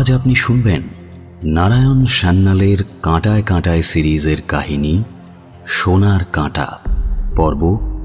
আজ আপনি শুনবেন নারায়ণ সান্যালের কাঁটায় কাঁটায় সিরিজের কাহিনী সোনার কাঁটা পর্ব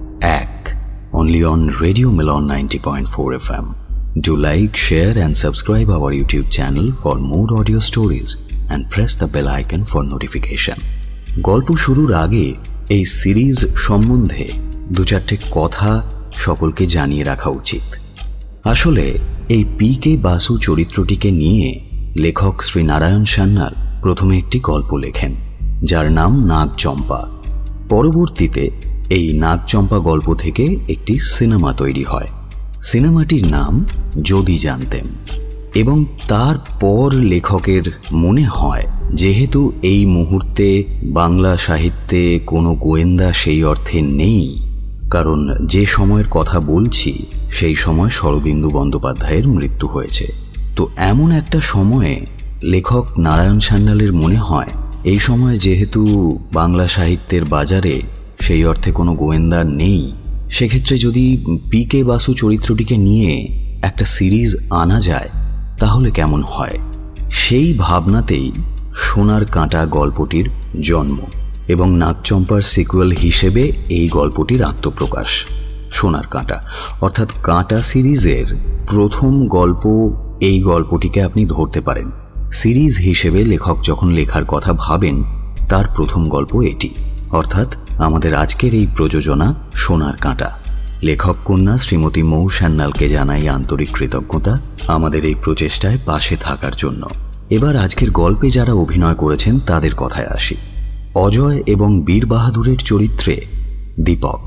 1 only on Radio Milan 90.4 FM. Do like, share and subscribe our YouTube channel for more audio stories and press the bell icon for notification. গল্প শুরুর আগে এই সিরিজ সম্বন্ধে দু চারটে কথা সকলকে জানিয়ে রাখা উচিত। আসলে এই পি.কে. বাসু চরিত্রটিকে নিয়ে লেখক শ্রী নারায়ণ সান্যাল প্রথমে একটি গল্প লেখেন, যার নাম নাগচম্পা। পরবর্তীতে এই নাগচম্পা গল্প থেকে একটি সিনেমা তৈরি হয়। সিনেমাটির নাম যদি জানতেম। এবং তারপর লেখকের মনে হয় যেহেতু এই মুহূর্তে বাংলা সাহিত্যে কোনো গোয়েন্দা সেই অর্থে নেই, কারণ যে সময়ের কথা বলছি সেই সময় শরদিন্দু বন্দ্যোপাধ্যায়ের মৃত্যু হয়েছে, তো এমন একটা সময়ে লেখক নারায়ণ সান্যালের মনে হয় এই সময় যেহেতু বাংলা সাহিত্যের বাজারে সেই অর্থে কোনো গোয়েন্দা নেই, সেক্ষেত্রে যদি পি.কে. বাসু চরিত্রটিকে নিয়ে একটা সিরিজ আনা যায় তাহলে কেমন হয়। সেই ভাবনাতেই সোনার কাঁটা গল্পটির জন্ম এবং নাগচম্পার সিকুয়েল হিসেবে এই গল্পটির আত্মপ্রকাশ। সোনার কাঁটা অর্থাৎ কাঁটা সিরিজের প্রথম গল্প এই গল্পটিকে আপনি ধরতে পারেন। সিরিজ হিসেবে লেখক যখন লেখার কথা ভাবেন তার প্রথম গল্প এটি, অর্থাৎ আমাদের আজকের এই প্রযোজনা সোনার কাঁটা। লেখক কন্যা শ্রীমতী মৌ সান্যালকে জানাই আন্তরিক কৃতজ্ঞতা আমাদের এই প্রচেষ্টায় পাশে থাকার জন্য। এবার আজকের গল্পে যারা অভিনয় করেছেন তাদের কথায় আসি। অজয় এবং বীর বাহাদুরের চরিত্রে দীপক,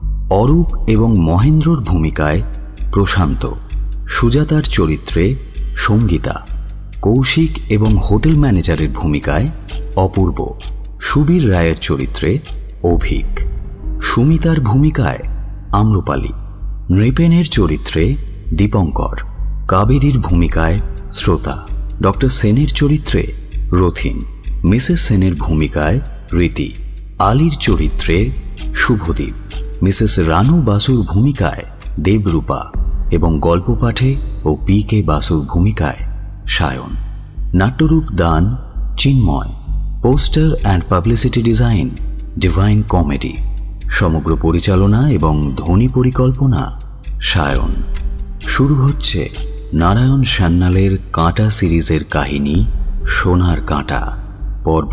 অরূপ এবং মহেন্দ্রর ভূমিকায় প্রশান্ত, সুজাতার চরিত্রে সঙ্গীতা, কৌশিক এবং হোটেল ম্যানেজারের ভূমিকায় অপূর্ব, সুবীর রায়ের চরিত্রে অভিক, সুমিতার ভূমিকায় আম্রপালি, নৃপেনের চরিত্রে দীপঙ্কর, কাবেরীর ভূমিকায় শ্রোতা, ডক্টর সেনের চরিত্রে রথিন, মিসেস সেনের ভূমিকায় রীতি, আলীর চরিত্রে শুভদীপ, মিসেস রানু বাসুর ভূমিকায় দেবরূপা এবং গল্প পাঠে ও পি.কে. বাসুর ভূমিকায় সায়ন। নাট্যরূপ দান Chinmoy, poster and publicity design Divine Comedy, সমগ্র পরিচালনা এবং ধ্বনি পরিকল্পনা সায়ন। শুরু হচ্ছে নারায়ণ সান্যালের কাঁটা সিরিজের কাহিনী সোনার কাঁটা পর্ব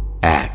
1।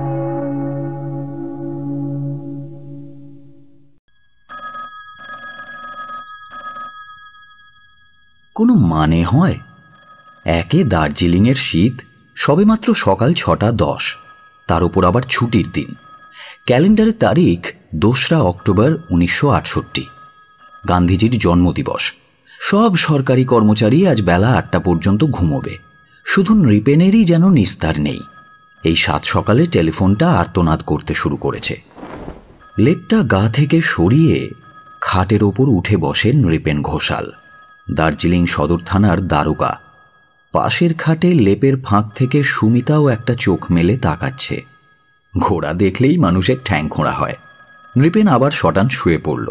কোনো মানে হয়? একে দার্জিলিংয়ের শীত, সবেমাত্র সকাল 6:10, তার উপর আবার ছুটির দিন। ক্যালেন্ডারের তারিখ 2রা অক্টোবর 1968, গান্ধীজির জন্মদিবস। সব সরকারি কর্মচারী আজ বেলা 8টা পর্যন্ত ঘুমোবে, শুধু নৃপেনেরই যেন নিস্তার নেই। এই 7 সকালে টেলিফোনটা আর্তনাদ করতে শুরু করেছে। লেপটা গা থেকে সরিয়ে খাটের ওপর উঠে বসেন নৃপেন ঘোষাল, দার্জিলিং সদর থানার দারোগা। পাশের খাটে লেপের ফাঁক থেকে সুমিতাও একটা চোখ মেলে তাকাচ্ছে। ঘোড়া দেখলেই মানুষের ঠ্যাং খোঁড়া হয়। নৃপেন আবার শটান শুয়ে পড়ল।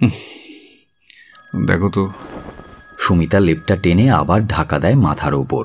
দেখো তো। সুমিতা লেপটা টেনে আবার ঢাকা দেয় মাথার ওপর।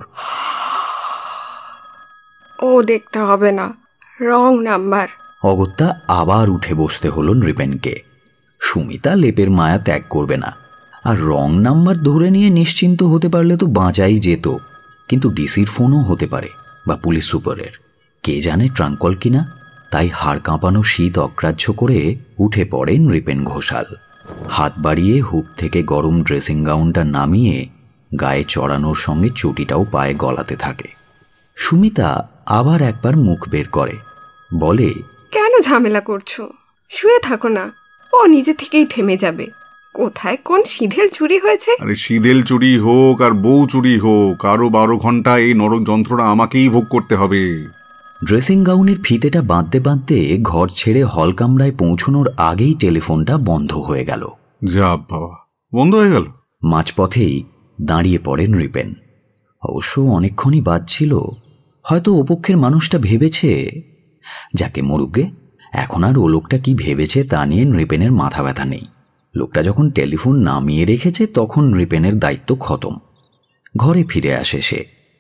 ও দেখতে হবে না, রং নাম্বার। অগত্যা আবার উঠে বসতে হলো নৃপেনকে। সুমিতা লেপের মায়া ত্যাগ করবে না, আর রং নাম্বার ধরে নিয়ে নিশ্চিন্ত হতে পারলে তো বাঁচাই যেত। কিন্তু ডিসির ফোনও হতে পারে, বা পুলিশ সুপারের, কে জানে ট্রাঙ্ক কল কিনা। তাই হাড় কাঁপানো শীত অগ্রাহ্য করে উঠে পড়েন নৃপেন ঘোষাল। হাত বাড়িয়ে হুক থেকে গরম ড্রেসিং গাউনটা নামিয়ে গায়ে চড়ানোর সঙ্গে চটিটাও পায়ে গলাতে থাকে। সুমিতা আবার একবার মুখ বের করে, বলে, কেন ঝামেলা করছো? শুয়ে থাকো না, ও নিজে থেকেই থেমে যাবে। কোথায় কোন সিঁধেল চুরি হয়েছে? আরে সিঁধেল চুরি হোক আর বউ চুরি হোক, আরো 12 ঘন্টা এই নরক যন্ত্রণা আমাকেই ভোগ করতে হবে। ড্রেসিং গাউনের ফিতেটা বাঁধতে বাঁধতে ঘর ছেড়ে হল কামরায় পৌঁছনোর আগেই টেলিফোনটা বন্ধ হয়ে গেল। যা বাবা, বন্ধ হয়ে গেল। মাঝপথেই দাঁড়িয়ে পড়েন নৃপেন। অবশ্য অনেকক্ষণই বাজছিল। হয়তো ওপক্ষের মানুষটা ভেবেছে, যাকে মরুগে, এখন আর ও লোকটা কি ভেবেছে তা নিয়ে নৃপেনের মাথা ব্যথা নেই। লোকটা যখন টেলিফোন নামিয়ে রেখেছে তখন নৃপেনের দায়িত্ব খতম। ঘরে ফিরে আসে সে।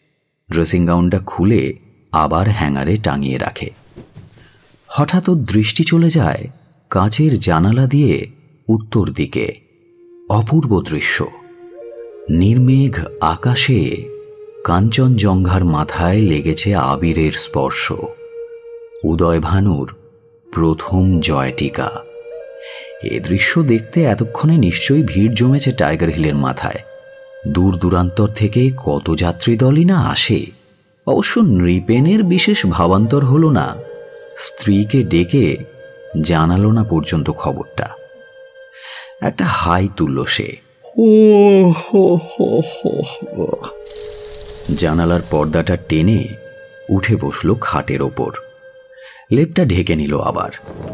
ড্রেসিং গাউনটা খুলে আবার হ্যাঙ্গারে টাঙিয়ে রাখে। হঠাৎ ওর দৃষ্টি চলে যায় কাঁচের জানালা দিয়ে উত্তর দিকে। অপূর্ব দৃশ্য। নির্মেঘ আকাশে কাঞ্চনজঙ্ঘার মাথায় লেগেছে আবিরের স্পর্শ। উদয়ভানুর প্রথম জয়টিকা। এ দৃশ্য দেখতে এতক্ষণে নিশ্চয়ই ভিড় জমেছে টাইগার হিলের মাথায়। দূর দূরান্তর থেকে কত যাত্রী দলই না আসে। অবশ্য নৃপেনের বিশেষ ভাবান্তর হলো না, স্ত্রীকে ডেকে জানালো না পর্যন্ত খবরটা। একটা হাই তুলল সে। জানালার পর্দাটা টেনে উঠে বসল খাটের ওপর। লেপটা ঢেকে নিল আবার।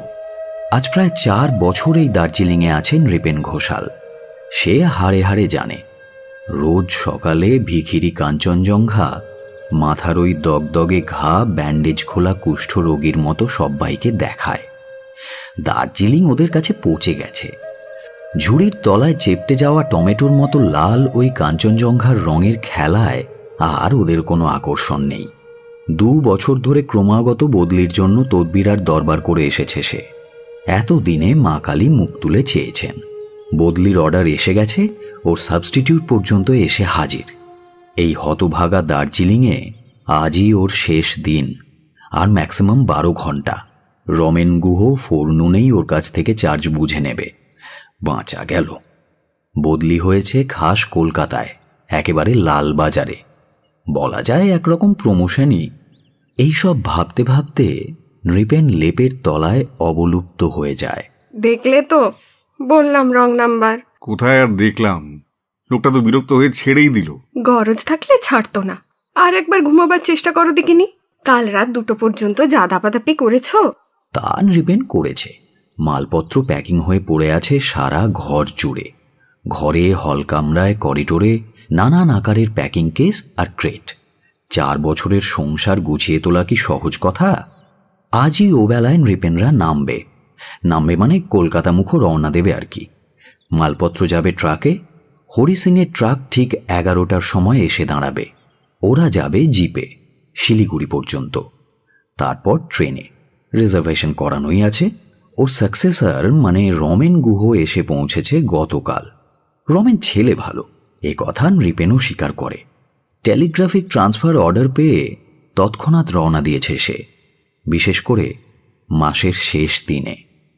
আজ প্রায় 4 বছর এই দার্জিলিংয়ে আছেন নৃপেন ঘোষাল। সে হাড়ে হাড়ে জানে, রোজ সকালে ভিখিরি কাঞ্চনজঙ্ঘা মাথার ওই দগদগে ঘা ব্যান্ডেজ খোলা কুষ্ঠ রোগীর মতো সব্বাইকে দেখায়। দার্জিলিং ওদের কাছে পৌঁছে গেছে। ঝুড়ির তলায় চেপটে যাওয়া টমেটোর মতো লাল ওই কাঞ্চনজঙ্ঘার রঙের খেলায় আর ওদের কোনো আকর্ষণ নেই। 2 বছর ধরে ক্রমাগত বদলির জন্য তদবির আর দরবার করে এসেছে সে। এতদিনে মা কালী মুখ তুলে চেয়েছেন। বদলির অর্ডার এসে গেছে, ওর সাবস্টিটিউট পর্যন্ত এসে হাজির। এই হতভাগা দার্জিলিংয়ে আজই ওর শেষ দিন, আর ম্যাক্সিমাম 12 ঘন্টা। রমেন গুহ ফোরনুনেই ওর কাছ থেকে চার্জ বুঝে নেবে। বাঁচা গেল। বদলি হয়েছে খাস কলকাতায়, একেবারে লালবাজারে। বলা যায় একরকম প্রমোশনই। এইসব ভাবতে ভাবতে নৃপেন লেপের তলায় অবলুপ্ত হয়ে যায়। দেখলে তো, বললাম রং নাম্বার। কোথায় আর দেখলাম, লোকটা তো বিরক্ত হয়ে ছেড়েই দিল। গরজ থাকলে ছাড়তো না। আর একবার ঘুমাবার চেষ্টা করো দেখিনি। কাল রাত 2টো পর্যন্ত যা দাপাদাপি করেছো। তা নৃপেন করেছে। মালপত্র প্যাকিং হয়ে পড়ে আছে সারা ঘর জুড়ে। ঘরে, হল কামরায়, করিডোরে নানান আকারের প্যাকিং কেস আর ক্রেট। 4 বছরের সংসার গুছিয়ে তোলা কি সহজ কথা? আজই ও বেলায় নৃপেনরা নামবে মানে কলকাতা মুখো রওনা দেবে আর কি। মালপত্র যাবে ট্রাকে। হরি সিংয়ের ট্রাক ঠিক 11টার সময় এসে দাঁড়াবে। ওরা যাবে জিপে শিলিগুড়ি পর্যন্ত, তারপর ট্রেনে। রিজার্ভেশন করানোই আছে। ওর সাকসেসর মানে রমেন গুহ এসে পৌঁছেছে গতকাল। রমেন ছেলে ভালো, এ কথা নৃপেনও স্বীকার করে। টেলিগ্রাফিক ট্রান্সফার অর্ডার পেয়ে তৎক্ষণাৎ রওনা দিয়েছে সে, বিশেষ করে মাসের শেষ দিনে।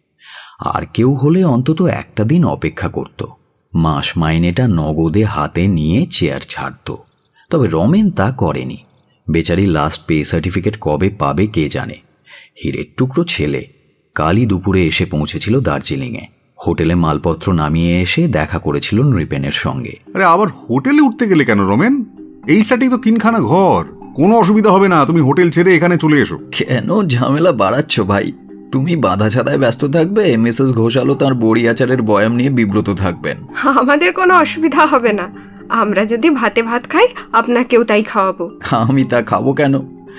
আর কেউ হলে অন্তত একটা দিন অপেক্ষা করত, মাস মাইনেটা নগদে হাতে নিয়ে চেয়ার ছাড়ত। তবে রমেন তা করেনি। বেচারি লাস্ট পে সার্টিফিকেট কবে পাবে কে জানে। হীরের টুকরো ছেলে। কালই দুপুরে এসে পৌঁছেছিল দার্জিলিংয়ে। হোটেলে মালপত্র নামিয়ে এসে দেখা করেছিল নৃপেনের সঙ্গে। আরে আবার হোটেলে উঠতে গেলে কেন রমেন? এই ফ্ল্যাটেই তো 3খানা ঘর, কোনো অসুবিধা হবে না। তুমি হোটেল ছেড়ে এখানে চলে এসো। কেন ঝামেলা বাড়াচ্ছ ভাই? তুমি বাঁধা ছাদায় ব্যস্ত থাকবে, মিসেস ঘোষালও তার বড়ি আচারের বয়াম নিয়ে বিব্রত থাকবেন। আমাদের কোনো অসুবিধা হবে না। আমরা যদি ভাতে ভাত খাই, আপনাকেও তাই খাওয়াবো। আমি তা খাবো কেন?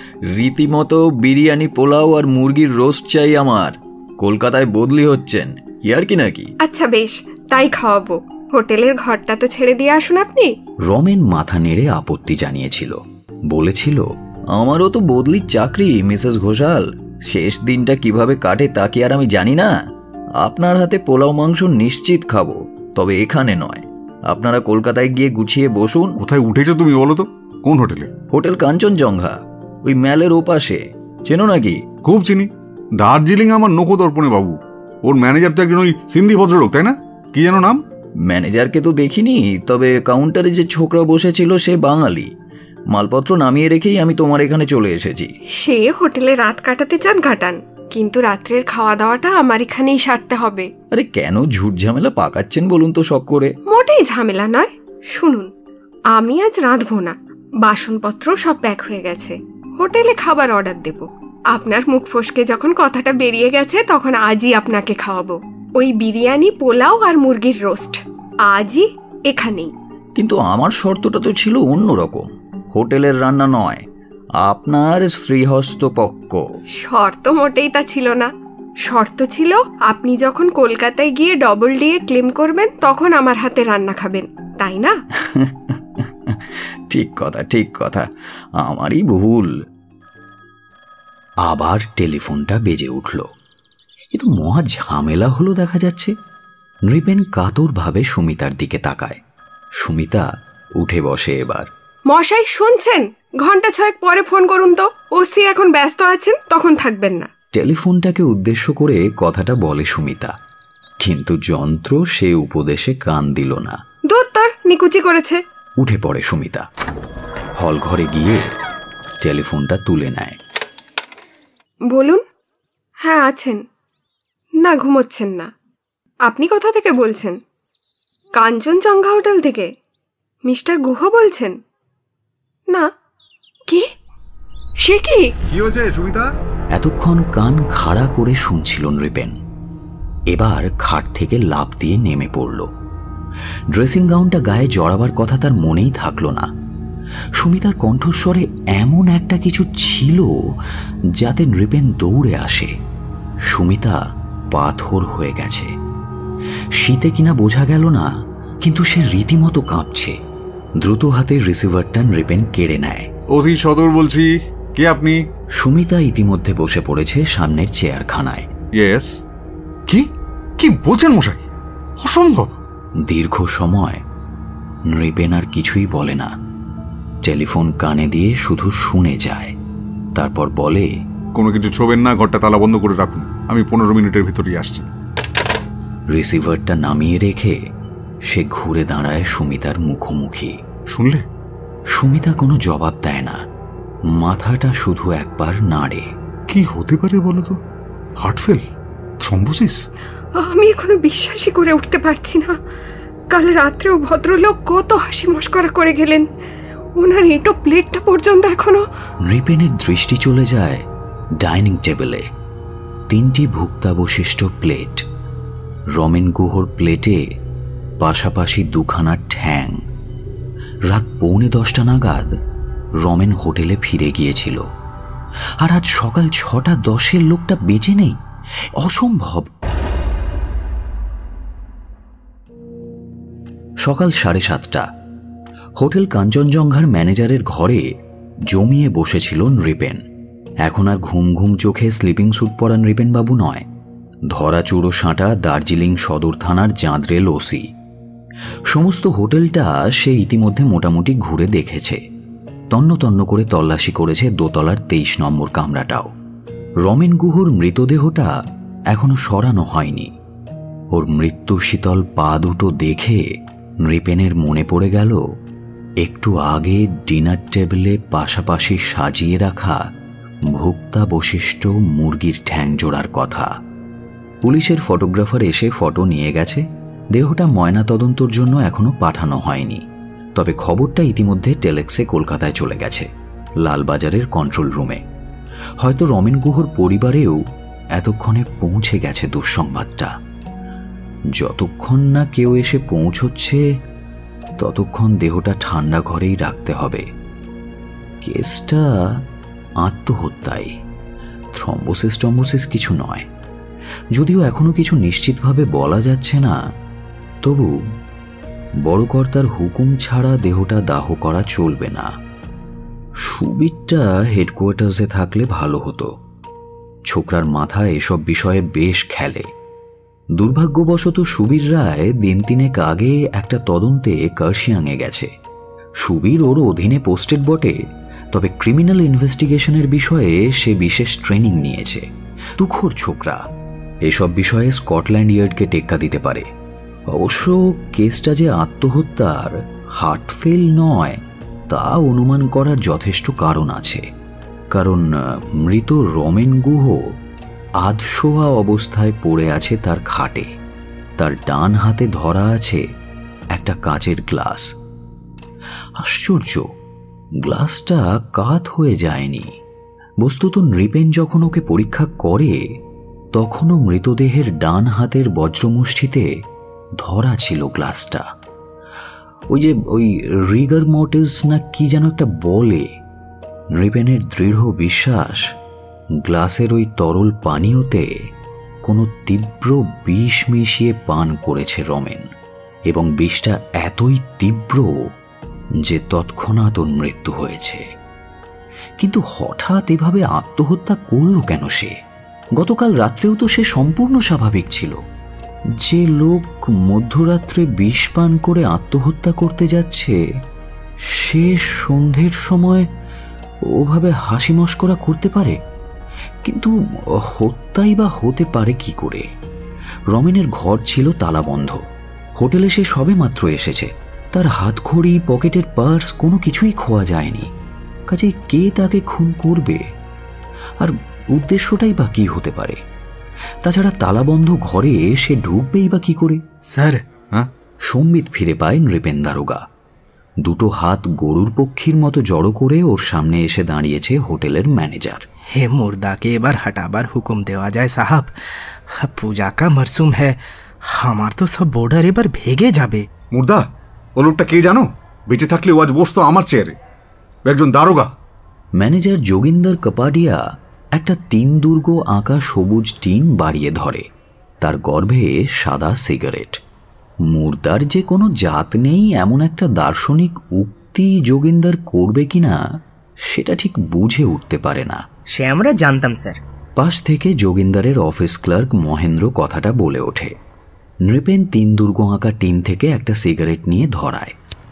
রীতিমতো বিরিয়ানি, পোলাও আর মুরগির রোস্ট চাই আমার। কলকাতায় বদলি হচ্ছেন, ইয়ার কি নাকি? আচ্ছা বেশ, তাই খাওয়াবো। হোটেলের ঘরটা তো ছেড়ে দিয়ে আসুন আপনি। রমেন মাথা নেড়ে আপত্তি জানিয়েছিল। বলেছিল, আমারও তো বদলির চাকরি মিসেস ঘোষাল। শেষ দিনটা কিভাবে কাটে তা কি আর আমি জানি না? আপনার হাতে পোলাও মাংস নিশ্চিত খাবো, তবে এখানে নয়। আপনারা কলকাতায় গিয়ে গুছিয়ে বসুন। কোথায় উঠেছো তুমি বলো তো? কোন হোটেলে? হোটেল কাঞ্চনজঙ্ঘা, ওই ম্যালের ওপাশে। চেনো নাকি? খুব চিনি। দার্জিলিং আমার নখদর্পণে বাবু। ওর ম্যানেজার তো একজন ওই সিন্ধি ভদ্রলোক, তাই না? কি যেন নাম? ম্যানেজারকে তো দেখিনি, তবে কাউন্টারে যে ছোকরা বসেছিল সে বাঙালি। মালপত্র নামিয়ে রেখেই আমি তোমার এখানে চলে এসেছি। সে হোটেলে রাত কাটাতে চান কাটান, কিন্তু রাত্রের খাওয়া দাওয়াটা আমার এখানেই সারতে হবে। আরে কেন ঝুট ঝামেলা পাকাচ্ছেন বলুন তো শখ করে? মোটেই ঝামেলা নয়। শুনুন, আমি আজ রাঁধবো না। বাসনপত্র সব প্যাক হয়ে গেছে। হোটেলে খাবার অর্ডার দেব। আপনার মুখ ফসকে যখন কথাটা বেরিয়ে গেছে, তখন আজই আপনাকে খাওয়াবো। ওই বিরিয়ানি, পোলাও আর মুরগির রোস্ট আজই এখানেই। কিন্তু আমার শর্তটা তো ছিল অন্যরকম। হোটেলের রান্না নয়, আপনার শ্রীহস্তপক্ষ। শর্ত মোটেই তা ছিল না। শর্ত ছিল আপনি যখন কলকাতায় গিয়ে ডবল ডিএ ক্লেম করবেন, তখন আমার হাতে রান্না খাবেন, তাই না? ঠিক কথা, আমারই ভুল। আবার টেলিফোনটা বেজে উঠল। এ তো মহা ঝামেলা হলো দেখা যাচ্ছে। নৃপেন কাতরভাবে সুমিতার দিকে তাকায়। সুমিতা উঠে বসে এবার। মশাই শুনছেন? ঘন্টা 6 পরে ফোন করুন তো, ওসি এখন ব্যস্ত আছেন, তখন থাকবেন না। টেলিফোনটাকে উদ্দেশ্য করে কথাটা বলে সুমিতা, কিন্তু যন্ত্র সে উপদেশে কান দিল না। দূর তোর, নিকুচি করেছে। উঠে পড়ে সুমিতা। হল ঘরে গিয়ে টেলিফোনটা তুলে নেয়। বলুন। হ্যাঁ আছেন। না, ঘুমোচ্ছেন না। আপনি কোথা থেকে বলছেন? কাঞ্চনজঙ্ঘা হোটেল থেকে। মিস্টার গুহ বলছেন? না। কি? সে কি হয়েছে সুমিতা? এতক্ষণ কান খাড়া করে শুনছিল নৃপেন। এবার খাট থেকে লাফ দিয়ে নেমে পড়ল। ড্রেসিং গাউনটা গায়ে জড়াবার কথা তার মনেই থাকলো না। সুমিতার কণ্ঠস্বরে এমন একটা কিছু ছিল যাতে নৃপেন দৌড়ে আসে। সুমিতা পাথর হয়ে গেছে। শীতে কিনা বোঝা গেল না, কিন্তু সে রীতিমতো কাঁপছে। দ্রুত হাতের রিসিভারটা নৃপেন কেড়ে নেয়। ওসি সদর বলছি। কে আপনি? সুমিতা ইতিমধ্যে বসে পড়েছে সামনের চেয়ারখানায়। ইয়েস। কি কি বলছেন মশাই? অসম্ভব। দীর্ঘ সময় নৃপেন আর কিছুই বলে না। টেলিফোন কানে দিয়ে শুধু শুনে যায়। তারপর বলে, কোনো কিছু ছোবেন না, ঘরটা তালা বন্ধ করে রাখুন, আমি 15 মিনিটের ভিতরেই আসছি। রিসিভারটা নামিয়ে রেখে সে ঘুরে দাঁড়ায় সুমিতার মুখোমুখি। শুনলে? সুমিতা কোনো জবাব দেয় না, মাথাটা শুধু একবার নাড়ে। কি হতে পারে বলো তো? হার্টফেল? থ্রম্বোসিস? আমি এখনো বিশ্বাসই করে উঠতে পারছি না। কাল রাত্রেও ভদ্রলোক কত হাসি মস্করা করে গেলেন, ওনার এটো প্লেটটা পর্যন্ত এখনো। নৃপেনের দৃষ্টি চলে যায় ডাইনিং টেবিলে। 3টি ভুক্তাবশিষ্ট প্লেট। রমেন গুহর প্লেটে পাশাপাশি 2খানা ঠ্যাং। রাত 9:45 নাগাদ রমেন হোটেলে ফিরে গিয়েছিল, আর আজ সকাল 6:10 লোকটা বেঁচে নেই। অসম্ভব। সকাল 7:30। হোটেল কাঞ্চনজঙ্ঘার ম্যানেজারের ঘরে জমিয়ে বসেছিল নৃপেন। এখন আর ঘুম ঘুম চোখে স্লিপিং স্যুট পরা নৃপেনবাবু নয়, ধরাচুড়ো সাঁটা দার্জিলিং সদর থানার জাঁদরেল ওসি। সমস্ত হোটেলটা সে ইতিমধ্যে মোটামুটি ঘুরে দেখেছে। তন্ন তন্ন করে তল্লাশি করেছে দোতলার 23 নম্বর কামরাটাও। রমেন গুহর মৃতদেহটা এখনো সরানো হয়নি। ওর মৃত্যু শীতল পা দুটো দেখে নৃপেনের মনে পড়ে গেল একটু আগে ডিনার টেবিলে পাশাপাশি সাজিয়ে রাখা ভুক্তাবশিষ্ট মুরগির ঠ্যাং জোড়ার কথা। পুলিশের ফটোগ্রাফার এসে ফটো নিয়ে গেছে। দেহটা ময়না তদন্তর জন্য এখনো পাঠানো হয়নি, তবে খবরটা ইতিমধ্যে টেলেক্সে কলকাতায় চলে গেছে, লালবাজারের কন্ট্রোল রুমে। হয়তো রমেন গুহর পরিবারেও এতক্ষণে পৌঁছে গেছে দুঃসংবাদটা। যতক্ষণ না কেউ এসে পৌঁছচ্ছে ততক্ষণ দেহটা ঠান্ডা ঘরেই রাখতে হবে। কেসটা আত্মহত্যায়, থ্রম্বোসিস কিছু নয়। যদিও এখনো কিছু নিশ্চিতভাবে বলা যাচ্ছে না, তবু বড় কর্তার হুকুম ছাড়া দেহটা দাহ করা চলবে না। সুবীরটা হেডকোয়ার্টার্সে থাকলে ভালো হতো। ছোকরার মাথা এসব বিষয়ে বেশ খেলে। দুর্ভাগ্যবশত সুবীর রায় 3 আগে একটা তদন্তে কার্শিয়াংয়ে গেছে। সুবীর ওর অধীনে পোস্টেড বটে, তবে ক্রিমিনাল ইনভেস্টিগেশনের বিষয়ে সে বিশেষ ট্রেনিং নিয়েছে। তুখোর ছোকরা, এসব বিষয়ে স্কটল্যান্ড ইয়ার্ডকে টেক্কা দিতে পারে। অবশ্য কেসটা যে আত্মহত্যার, হার্টফেল নয়, তা অনুমান করার যথেষ্ট কারণ আছে। কারণ মৃত রমেন গুহ আধশোয়া অবস্থায় পড়ে আছে তার খাটে। তার ডান হাতে ধরা আছে একটা কাচের গ্লাস। আশ্চর্য, গ্লাসটা কাত হয়ে যায়নি। বস্তুত নৃপেন যখন ওকে পরীক্ষা করে তখনও মৃতদেহের ডান হাতের বজ্রমুষ্টিতে ধরা ছিল গ্লাসটা। ওই রিগার মর্টিস না কি যেন একটা বলে। নৃপেনের দৃঢ় বিশ্বাস গ্লাসের ওই তরল পানীয়তে কোনো তীব্র বিষ মিশিয়ে পান করেছে রমেন, এবং বিষটা এতই তীব্র যে তৎক্ষণাৎ ওর মৃত্যু হয়েছে। কিন্তু হঠাৎ এভাবে আত্মহত্যা করল কেন সে? গতকাল রাত্রেও তো সে সম্পূর্ণ স্বাভাবিক ছিল। যে লোক মধ্যরাত্রে বিষ পান করে আত্মহত্যা করতে যাচ্ছে, সে সন্ধ্যের সময় ওভাবে হাসি মশকরা করতে পারে? কিন্তু হত্যাই বা হতে পারে কি করে? রমেনের ঘর ছিল তালাবন্ধ। হোটেলে সে সবে মাত্র এসেছে। তার হাতঘড়ি, পকেটের পার্স কোনো কিছুই খোয়া যায়নি। কাজে কে তাকে খুন করবে? আর উদ্দেশ্যটাই বা কি হতে পারে? তাছাড়া তালাবন্ধ ঘরে সে ঢুকবেই বা কি করে? স্যার। হ্যাঁ? সম্বিত ফিরে পায় নৃপেন দারোগা। দুটো হাত গরুর পক্ষীর মতো জড়ো করে ওর সামনে এসে দাঁড়িয়েছে হোটেলের ম্যানেজার। হে মুর্দাকে এবার হটাবার হুকুম দেওয়া যায় সাহাব। পূজা কা মরসুম হ্যায়, আমার তো সব বর্ডার এবার ভেগে যাবে। মুর্দা, ও লোকটা কে জানো? বেঁচে থাকলে ও আজ বসতো আমার চেয়ারে। একজন দারোগা। ম্যানেজার যোগিন্দর কপাডিয়া একটা 3 দুর্গ আঁকা সবুজ টিন বাড়িয়ে ধরে। তার গর্ভে সাদা সিগারেট। মুর্দার যে কোনো জাত নেই এমন একটা দার্শনিক উক্তি যোগিন্দর করবে কিনা সেটা ঠিক বুঝে উঠতে পারে না। সে আমরা জানতাম স্যার। পাশ থেকে যোগিন্দরের অফিস ক্লার্ক মহেন্দ্র কথাটা বলে ওঠে। নৃপেন 3 দুর্গ আঁকা টিন থেকে একটা সিগারেট নিয়ে ধরায়।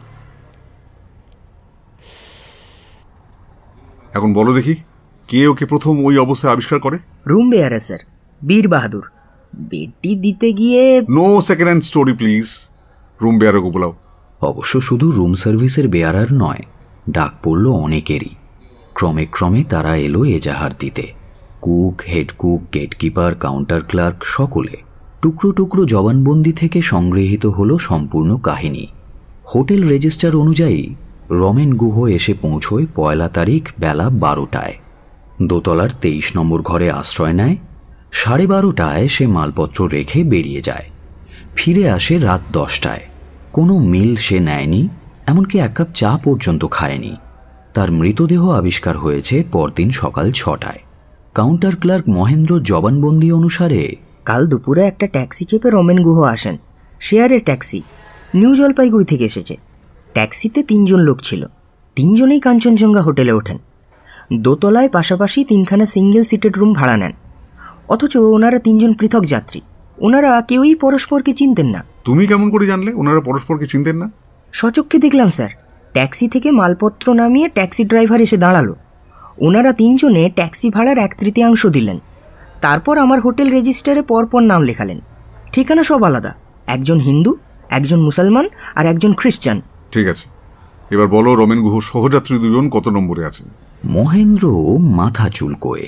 এখন বলো দেখি, কে ওকে প্রথম ওই অবস্থায় আবিষ্কার করে? রুম বেয়ারে স্যার, বীর বাহাদুর। বেডটি দিতে গিয়ে no second hand story please. Room বেয়ারকে বলাও। অবশ্য শুধু রুম সার্ভিসের বেয়ারার নয়, ডাক পড়ল অনেকেরই। ক্রমে ক্রমে তারা এলো এজাহার দিতে। Cook, head cook, gatekeeper, counter clerk সকলে। টুকরো টুকরো জবানবন্দি থেকে সংগৃহীত হলো সম্পূর্ণ কাহিনী। হোটেল রেজিস্টার অনুযায়ী রমেন গুহ এসে পৌঁছয় 1 তারিখ বেলা 12টায়। দোতলার 23 নম্বর ঘরে আশ্রয় নেয়। 12:30টায় সে মালপত্র রেখে বেরিয়ে যায়। ফিরে আসে রাত 10টায়। কোনো মিল সে নেয়নি, এমনকি 1 কাপ চা পর্যন্ত খায়নি। তার মৃতদেহ আবিষ্কার হয়েছে পরদিন সকাল 6টায়। কাউন্টার ক্লার্ক মহেন্দ্র জবানবন্দি অনুসারে কাল দুপুরে একটা ট্যাক্সি চেপে রমেন গুহ আসেন। শেয়ারের ট্যাক্সি, নিউ জলপাইগুড়ি থেকে এসেছে। ট্যাক্সিতে 3 জন লোক ছিল। 3 জনেই কাঞ্চনজঙ্ঘা হোটেলে ওঠেন। দোতলায় পাশাপাশি 3খানা সিঙ্গেল সিটেড রুম ভাড়া নেন। অথচ ওনারা 3 জন পৃথক যাত্রী। ওনারা কেউই পরস্পরকে চিনতেন না। তুমি কেমন করে জানলে ওনারা পরস্পরকে চিনতেন না? সচক্ষে দেখলাম স্যার। ট্যাক্সি থেকে মালপত্র নামিয়ে ট্যাক্সি ড্রাইভার এসে দাঁড়ালো। ওনারা 3 জনে ট্যাক্সি ভাড়ার 1/3 দিলেন। তারপর আমার হোটেল রেজিস্টারে পরপর নাম লেখালেন। ঠিকানা সব আলাদা। একজন হিন্দু, একজন মুসলমান আর একজন খ্রিস্টান। ঠিক আছে, এবার বলো রমেন গুহ সহযাত্রী 2 জন কত নম্বরে আছেন? মহেন্দ্র মাথা চুলকোয়।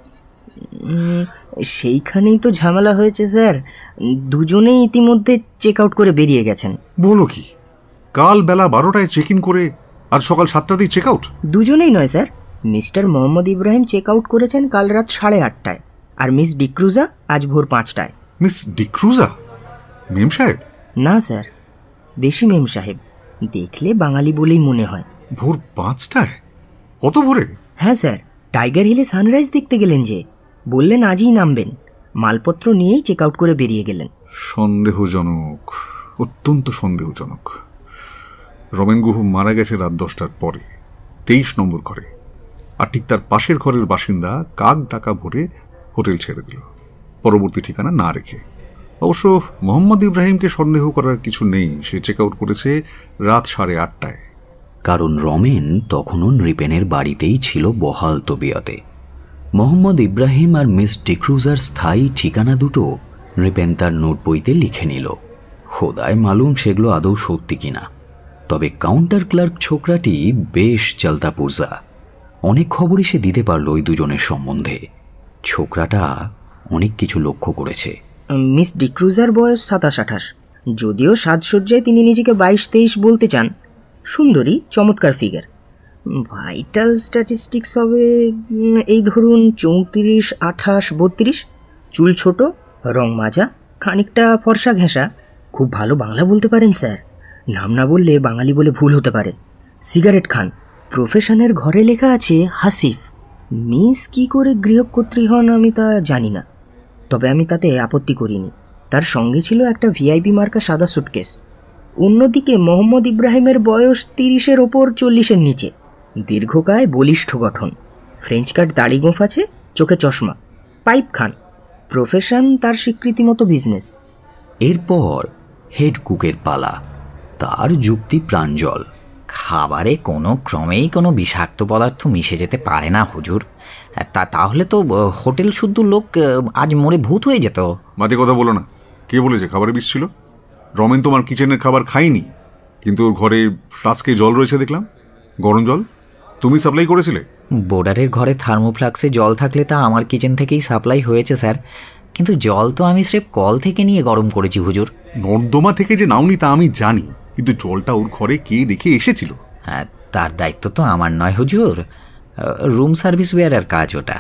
সেইখানেই তো ঝামেলা হয়েছে স্যার। 2 জনেই ইতিমধ্যে চেক আউট করে বেরিয়ে গেছেন। বলো কি? কাল বেলা 12টায় চেক ইন করে আর সকাল 7টাতেই চেক আউট? 2 জনেই নয় sir. Mister Mohammad Ibrahim check out করেছেন কাল রাত 8:30টায়, আর মিস ডিক্রুজা আজ ভোর 5টায়। মিস ডিক্রুজা? মেম সাহেব? না স্যার, দেশি মেম সাহেব। দেখলে বাঙালি বলেই মনে হয়। ভোর 5টায়? কত ভোরে? হ্যাঁ স্যার, টাইগার হিলে সানরাইজ দেখতে গেলেন যে। বললেন আজই নামবেন। মালপত্র নিয়েই চেক আউট করে বেরিয়ে গেলেন। সন্দেহজনক, অত্যন্ত সন্দেহজনক। রমেন গুহ মারা গেছে রাত 10টার পরে 23 নম্বর ঘরে। আর ঠিক তার পাশের ঘরের বাসিন্দা কাক ডাকা ভোরে হোটেল ছেড়ে দিল, পরবর্তী ঠিকানা না রেখে। অবশ্য মোহাম্মদ ইব্রাহিমকে সন্দেহ করার কিছু নেই। সে চেক আউট করেছে রাত 8:30টায়। কারণ রমেন তখনও নৃপেনের বাড়িতেই ছিল বহাল তবিয়তে। মোহাম্মদ ইব্রাহিম আর মিস ডিক্রুজার স্থায়ী ঠিকানা দুটো নৃপেন তার নোট বইতে লিখে নিল। খোদায় মালুম সেগুলো আদৌ সত্যি কিনা। তবে কাউন্টার ক্লার্ক ছোকরাটি বেশ চলতা পুরজা। অনেক খবরই সে দিতে পারল ওই 2 জনের সম্বন্ধে। ছোকরাটা অনেক কিছু লক্ষ্য করেছে। মিস ডিক্রুজার বয়স 27-28। যদিও সাজসজ্জায় তিনি নিজেকে 22-23 বলতে চান। সুন্দরী, চমৎকার ফিগার। ভাইটাল স্ট্যাটিস্টিক্স হবে এই ধরুন 34, 28, 32। চুল ছোট, রং মাজা, খানিকটা ফর্সা ঘেঁষা। খুব ভালো বাংলা বলতে পারেন স্যার। নাম না বললে বাঙালি বলে ভুল হতে পারে। সিগারেট খান। প্রফেশনের ঘরে লেখা আছে হাসিফ। মিস কি করে গৃহকর্ত্রী হন আমি তা জানি না, তবে আমি তাতে আপত্তি করিনি। তার সঙ্গে ছিল একটা ভিআইপি মার্কা সাদা সুটকেস। অন্যদিকে মোহাম্মদ ইব্রাহিমের বয়স 30-এর ওপর 40-এর নিচে, দীর্ঘকায় বলিষ্ঠ গঠন, ফ্রেঞ্চ কাট দাড়ি গোঁফ আছে, চোখে চশমা, পাইপ খান, প্রফেশন তার স্বীকৃতি মতো বিজনেস। এরপর হেড কুকের পালা। তার যুক্তি প্রাঞ্জল। খাবারে কোনো ক্রমেই কোনো বিষাক্ত পদার্থ মিশে যেতে পারে না হুজুর। তাহলে তো হোটেল শুদ্ধ লোক আজ মরে ভূত হয়ে যেত। মাঝে কথা বলো না। কে বলেছে খাবারে বিষ ছিল? রমেন তোমার কিচেনের খাবার খাইনি, কিন্তু ওর ঘরে ফ্লাস্কে জল রয়েছে দেখলাম, গরম জল। তুমি সাপ্লাই করেছিলে? বোর্ডারের ঘরে থার্মোফ্লাক্সে জল থাকলে তা আমার কিচেন থেকেই সাপ্লাই হয়েছে স্যার, কিন্তু জল তো আমি স্রেফ কল থেকে নিয়ে গরম করেছি হুজুর। নর্দমা থেকে যে নাওনি তা আমি জানি, কিন্তু জলটা ওর ঘরে কে রেখে এসেছিল? হ্যাঁ, তার দায়িত্ব তো আমার নয় হুজুর, রুম সার্ভিস বেয়ারার কাজ ওটা।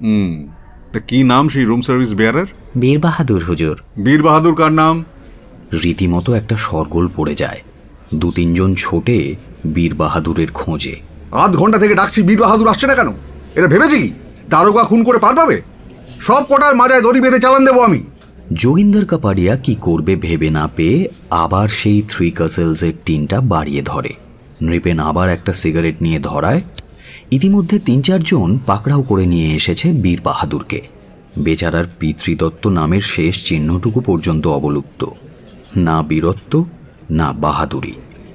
তা কি নাম সেই রুম সার্ভিস বেয়ারার? বীর বাহাদুর হুজুর। বীর বাহাদুর কার নাম? রীতিমতো একটা শরগোল পড়ে যায়। 2-3 জন ছোটে বীর বাহাদুরের খোঁজে। আধ ঘন্টা থেকে ডাকছি, বীর বাহাদুর আসছে না কেন? এরা ভেবেছে কি দারোগা খুন করে পার পাবে? সব কটার মাজায় দড়ি বেঁধে চালান দেবো আমি। যোগিন্দর কাপাডিয়া কি করবে ভেবে না পেয়ে আবার সেই 3 কাসেলসের টিনটা বাড়িয়ে ধরে। নৃপেন আবার একটা সিগারেট নিয়ে ধরায়। ইতিমধ্যে 3-4 জন পাকড়াও করে নিয়ে এসেছে বীর বাহাদুরকে। বেচারার পিতৃদত্ত নামের শেষ চিহ্নটুকু পর্যন্ত অবলুপ্ত। না বীরত্ব, না বাহাদুরি।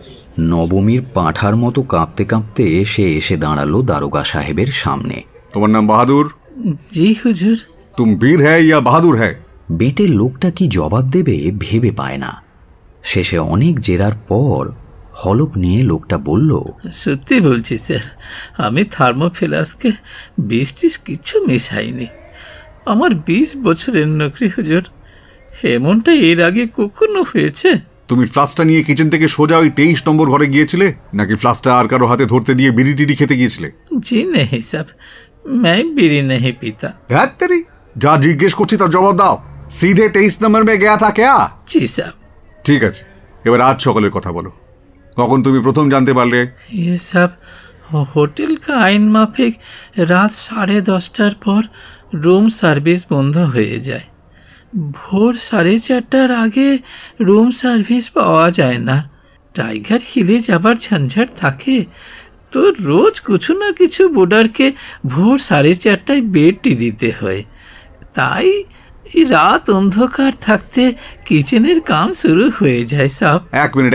নবমীর পাঁঠার মতো কাঁপতে কাঁপতে সে এসে দাঁড়ালো দারোগা সাহেবের সামনে। তোমার নাম বাহাদুর? জি হুজুর। তুম বীর হ্যায় ইয়া বাহাদুর হ্যায়? বেটে লোকটা কি জবাব দেবে ভেবে পায় না। শেষে অনেক জেরার পর হলপ নিয়ে লোকটা বলল, সত্যি বলছি স্যার, আমি থার্মোফ্লাস্কে বিষ টিস কিচ্ছু মিশাইনি। আমার 20 বছরের নকরি হুজুর, এমনটা এর আগে কখনো হয়েছে? তুমি ফ্লাস্কটা নিয়ে কিচেন থেকে সোজা ওই 23 নম্বর ঘরে গিয়েছিলে, নাকি ফ্লাস্কটা আর কারো হাতে ধরতে দিয়ে বিড়ি টিড়ি খেতে গিয়েছিলে? জি नहीं साहब, मैं बीड़ी नहीं पीता। ধ্যাত তেরি, যা জিজ্ঞেস করছি তার জবাব দাও। सीधे 23 নম্বর মে গয়া থা ক্যা? जी साहब। ঠিক আছে, এবার আজ সকালের কথা বলো। কখন তুমি প্রথম জানতে পারলে? ये सब होटल का आइन माफिक रात 10:30টার পর রুম সার্ভিস বন্ধ হয়ে যায়। ভোর 4:30টার আগে রুম সার্ভিস পাওয়া যায় না। টাইগার হিলে যাবার ঝঞ্ঝট থাকে, তো রোজ কিছু না কিছু বোর্ডারকে ভোর 4:30টায় বেডটি দিতে হয়। তাই রাত অন্ধকার থাকতে কিচেনের কাম শুরু হয়ে যায় সাহেব। এক মিনিট।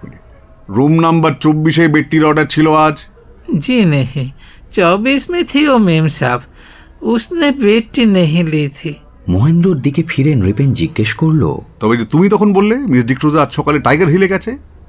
রুম নাম্বার 24-এ বেডটির অর্ডার ছিল আজ? जी नहीं, 24 में थी वो मेम साहब, उसने बेटी नहीं ली थी। মহেন্দ্রর দিকে ফিরে নৃপেন জিজ্ঞেস করলো, তবে যে তুমি তখন বললে মিস ডিক্রুজা আজ সকালে টাইগার হিলে গেছে?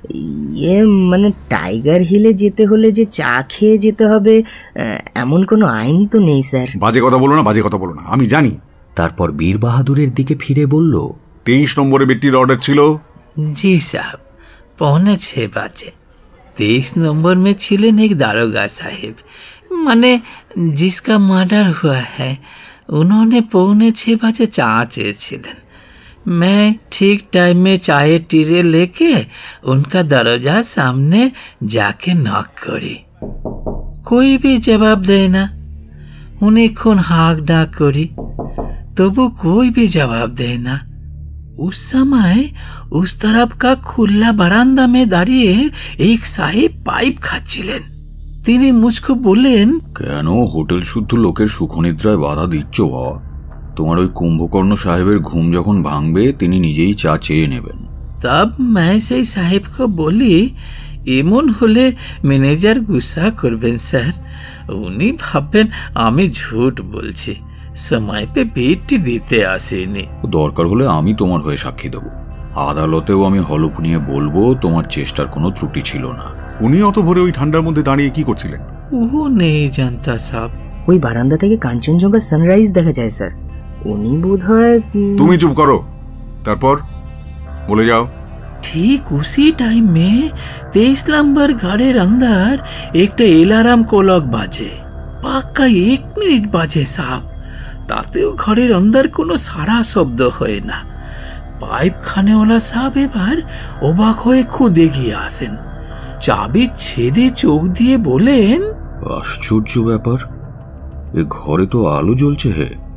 মানে টাইগার হিলে যেতে হলে যে চা খেয়ে যেতে হবে এমন কোনো আইন তো নেই স্যার। বাজে কথা বলো না, আমি জানি। তারপর বীর বাহাদুরের দিকে ফিরে বলল, 23 নম্বরে বেডটির অর্ডার ছিল? जी साहब, 6:45 बजे 23 नंबर में छिलेन एक दारोगा साहिब, माने जिसका मर्डर हुआ है, उन्होंने 6:45 बजे चा चेয়েছিলেন। मैं ठीक टाइम में चाय टीरे लेके उनका दरवाजा सामने जाके नॉक करी। कोई भी जवाब देना। অনেকক্ষণ হাঁক ডাক করি, তবু कोई भी जवाब देना। उस समय उस तरफ का खुला बरामदा में दाঁড়িয়ে एक साहिब पाइप খাচ্ছিলেন। তিনি মুঝকো বললেন, কেন হোটেল শুদ্ধ লোকের সুখনিদ্রায় বাধা দিচ্ছ বাবা? তোমার ওই কুম্ভকর্ণ সাহেবের ঘুম যখন ভাঙবে তিনি নিজেই চা চেয়ে নেবেন। तब मैं সেই সাহেবকে বলি, এমন হলে ম্যানেজার গুসা করবেন স্যার, উনি ভাববেন আমি ঝুট বলছি, সময় পে বেডটি দিতে আসেনি। দরকার হলে আমি তোমার হয়ে সাক্ষী দেব, আদালতেও আমি হলফ নিয়ে বলবো তোমার চেষ্টার কোনো ত্রুটি ছিল না। উনি অত ভোরে ওই ঠান্ডার মধ্যে দাঁড়িয়ে কি করছিলেন? ও নেই জানতা সাহেব। ওই বারান্দা থেকে কাঞ্চনজঙ্ঘা সানরাইজ দেখা যায় স্যার। উনি বোধহয়। তুমি চুপ করো, তারপর বলে যাও। ठीक उसी टाइम में 23 नंबर घरेर अंदर एक अलार्म कोलक बाजे, पक्का 1 मिनट बाजे साहब, तातेও ঘরের अंदर কোনো সারা শব্দ হয় না। পাইপ খানেওয়ালা সাহেব এবার অবাক হয়ে খুদে গিয়ে আসেন, চাবি ছেদে চোখ দিয়ে বলেন, আশ্চর্য ব্যাপার, এ ঘরে তো আলো জ্বলছে হে।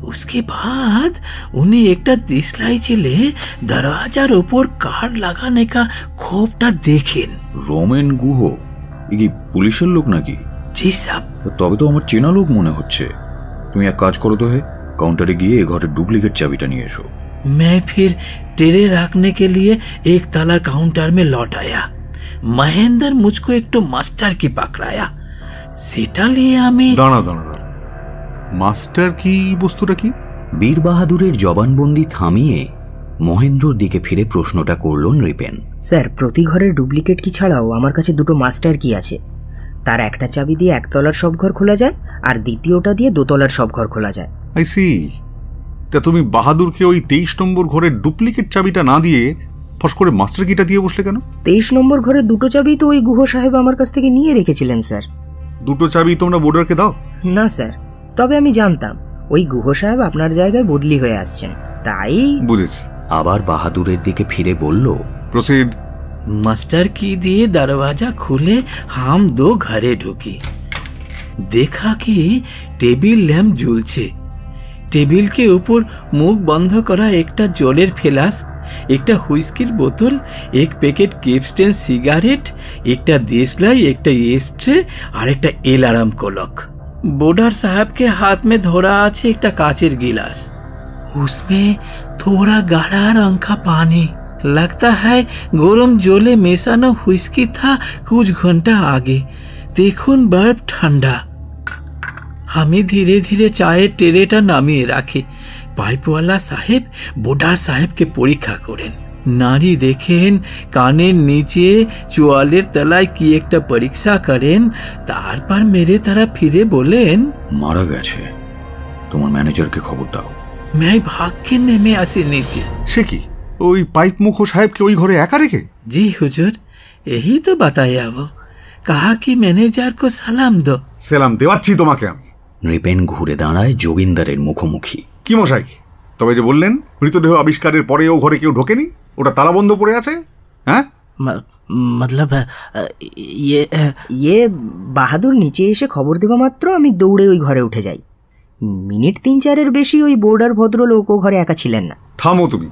उसके बाद उन्हें एक देशलाई चले दरवाजार ऊपर कार्ड लगाने का खोपटा देखें। রমেন গুহ এ কি পুলিশের লোক নাকি? जी साहब। তবে তো আমার চেনা লোক মনে হচ্ছে। তুমি এক কাজ করো তো, হে কাউন্টারে গিয়ে ঘরের ডুপ্লিকেট চাবিটা নিয়ে এসো। मैं फिर टेरे रखने के लिए एक ताला काउंटर में लौट आया। महेंद्र मुझको एक तो मास्टर की पकड़ाया। सेटा लिए हमें দাঁড়া দাঁড়া দাঁড়া, মাস্টার কি বস্তুটা কি? বীর বাহাদুরের জবানবন্দি থামিয়ে মহেন্দ্রর দিকে ফিরে প্রশ্নটা করল নৃপেন। স্যার, প্রতি ঘরের ডুপ্লিকেট কি ছাড়াও আমার কাছে দুটো মাস্টার কি আছে। তার একটা চাবি দিয়ে একতলার সব ঘর খোলা যায়, আর দ্বিতীয়টা দিয়ে দোতলার সব ঘর খোলা যায়। I see. তা তুমি বাহাদুরকে ওই 23 নম্বর ঘরের ডুপ্লিকেট চাবিটা না দিয়ে ফস করে মাস্টার কিটা দিয়ে বসলে কেন? 23 নম্বর ঘরের দুটো চাবি তো ওই গুহ সাহেব আমার কাছ থেকে নিয়ে রেখেছিলেন স্যার। দুটো চাবি তোমরা বোর্ডারকে দাও? না স্যার, তবে আমি জানতাম ওই গুহ সাহেব আপনার জায়গায় বদলি হয়ে আসছেন, তাই। বুঝেছি। আবার বাহাদুরের দিকে ফিরে বলল, প্রসিড। मास्टर की दिए दरवाजा खुले, हम दो घरे ढुकी। देखा कि टेबिल लैम्प झुलছে। टेबिल के ऊपर मुख बंद करा एकटा जलेर फ्लास्क, एकटा হুইস্কির বোতল, एक पैकेट केपस्टेन सिगारेट, एकटा देशलाई, एकटा एस्ट्रे और एकटा अलार्म क्लॉक। बॉर्डर साहब के हाथ में धरा আছে একটা কাচের गिलास, उसमें थोड़ा गाढ़ा रंग का पानी। लगता है गरम जले मेशानो হুইস্কি था कुछ घंटा आगे। देखुन बर्फ ठंडा। हमें धीरे धीरे चाय टेरेटा नामिए राखी। पाइपवाला साहेब बॉर्डर साहेब के परीक्षा करें। नारी देखें, कानेर नीचे चोয়ালের তলায় কি একটা পরীক্ষা করেন। তারপর मेरे तरफ फिरे बोलें, মারা গেছে, তোমার ম্যানেজারকে খবর দাও। मैं भाग के नेमे আসি नीचे। সে কি, ওই পাইপ মুখ সাহেবকে ওই ঘরে একা রেখে? जी हुजूर, यही तो बताया वो। कहा कि मैनेजर को सलाम दो। সালাম দেওয়াচ্ছি তোমাকে আমি। নৃপেন ঘুরে দাঁড়ায় যোগিন্দারের মুখোমুখি। কি মশাই, তবে যে বললেন মৃতদেহ আবিষ্কারের পরে ও ঘরে কেউ ঢোকেনি, ওটা তালাবন্ধ পড়ে আছে? হ্যাঁ, मतलब ইয়ে বাহাদুর নিচে এসে খবর দেওয়া মাত্র আমি দৌড়ে ওই ঘরে উঠে যাই। মিনিট 3-4-এর বেশি ওই বোর্ডার ভদ্রলোক ও ঘরে একা ছিলেন না। থামো তুমি।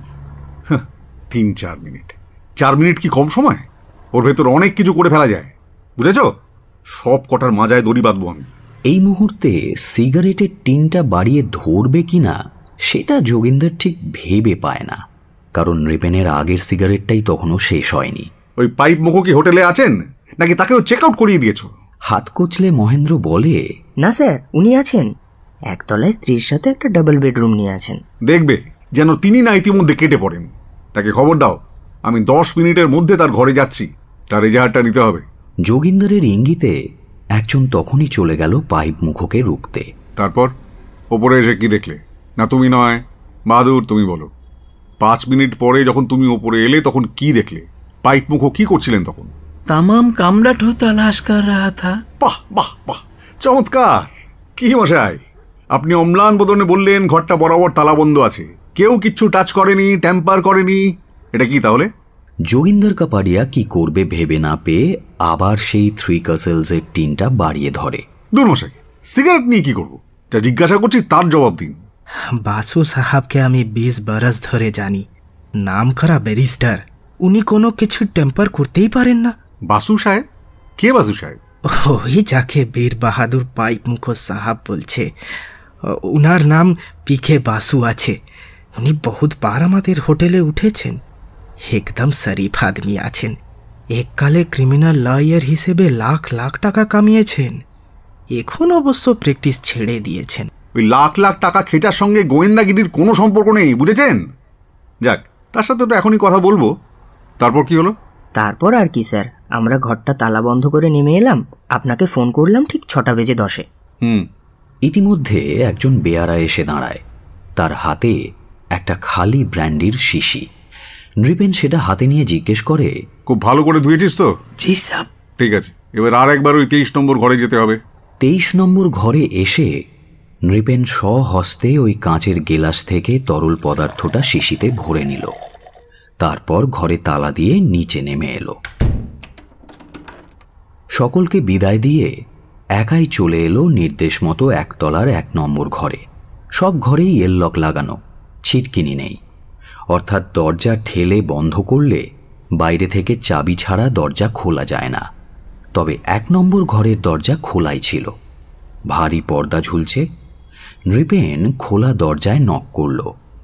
3-4 মিনিট? 4 মিনিট কি কম সময়? ওর ভেতর অনেক কিছু করে ফেলা যায়, বুঝেছ? সব কটার মাজায় দড়ি বাঁধবো আমি। এই মুহূর্তে সিগারেটের টিনটা বাড়িয়ে ধরবে কিনা সেটা যোগিন্দর ঠিক ভেবে পায় না, কারণ নৃপেনের আগের সিগারেটটাই তখনও শেষ হয়নি। ওই পাইপ মুখ কি হোটেলে আছেন, নাকি তাকেও চেক আউট করিয়ে দিয়েছো? হাত কচলে মহেন্দ্র বলে, না স্যার, উনি আছেন। একতলায় স্ত্রীর সাথে একটা ডাবল বেডরুম নিয়ে আছেন। দেখবে যেন তিনি না ইতিমধ্যে কেটে পড়েন। তাকে খবর দাও, আমি 10 মিনিটের মধ্যে তার ঘরে যাচ্ছি, তার এজাহারটা নিতে হবে। যোগিন্দরের ইঙ্গিতে একজন তখনই চলে গেল পাইপ মুখকে রুখতে। তারপর ওপরে এসে কি দেখলে? না তুমি নয়, বাহাদুর তুমি বলো। 5 মিনিট পরে যখন তুমি ওপরে এলে তখন কি দেখলে? পাইপ মুখ কি করছিলেন তখন? तमाम कमरा ठो तलाश कर रहा था। বাহ বাহ বাহ, চমৎকার। কি মশাই, আপনি অম্লান বদনে বললেন ঘরটা বরাবর তালাবন্ধ আছে, কেউ কিচ্ছু টাচ করেনি, ট্যাম্পার করেনি। এটা কি তাহলে? যোগিন্দর কাপাডিয়া কি করবে ভেবে না পেয়ে আবার সেই 3 কাসেলসের টিনটা বাড়িয়ে ধরে। দূর মশাই, সিগারেট নিয়ে কি করবো? যা জিজ্ঞাসা করছি তার জবাব দিন। বাসু সাহাবকে আমি 20 বরস ধরে জানি, নাম করা ব্যারিস্টার। উনি কোনো কিছু টেম্পার করতেই পারেন না। বাসু সাহেব? কে বাসু সাহেব? ওই যাকে বীর বাহাদুর পাইপ মুখো সাহাব বলছে, উনার নাম পিকে বাসু আছে। উনি বহুতবার আমাদের হোটেলে উঠেছেন। একদম শরীফ আদমি আছেন। এককালে ক্রিমিনাল লয়ার হিসেবে লাখ লাখ টাকা কামিয়েছেন। এখন অবশ্য প্র্যাকটিস ছেড়ে দিয়েছেন। ওই লাখ লাখ টাকা খেটার সঙ্গে গোয়েন্দাগিরির কোনো সম্পর্ক নেই, বুঝেছেন? যাক, তার সাথে তো এখনই কথা বলবো। তারপর কি হলো? তারপর আর কি স্যার, আমরা ঘরটা তালা বন্ধ করে নেমে এলাম। আপনাকে ফোন করলাম ঠিক 6:10। ইতিমধ্যে একজন বেয়ারা এসে দাঁড়ায়। তার হাতে একটা খালি ব্র্যান্ডির শিশি। নৃপেন সেটা হাতে নিয়ে জিজ্ঞেস করে, খুব ভালো করে ধুয়েছিস তো? जी साहब। ঠিক আছে, এবার আর একবার ওই 23 নম্বর ঘরে যেতে হবে। 23 নম্বর ঘরে এসে নৃপেন স্বহস্তে ওই কাঁচের গেলাস থেকে তরল পদার্থটা শিশিতে ভরে নিল। তারপর ঘরে তালা দিয়ে নিচে নেমে এলো। সকলকে বিদায় দিয়ে একাই চলে এলো নির্দেশ মতো 1 তলার 1 নম্বর ঘরে। সব ঘরেই এললক লাগানো, ছিটকিনি নেই, অর্থাৎ দরজা ঠেলে বন্ধ করলে বাইরে থেকে চাবি ছাড়া দরজা খোলা যায় না। তবে 1 নম্বর ঘরের দরজা খোলাই ছিল, ভারী পর্দা ঝুলছে। নৃপেন খোলা দরজায় নক করল।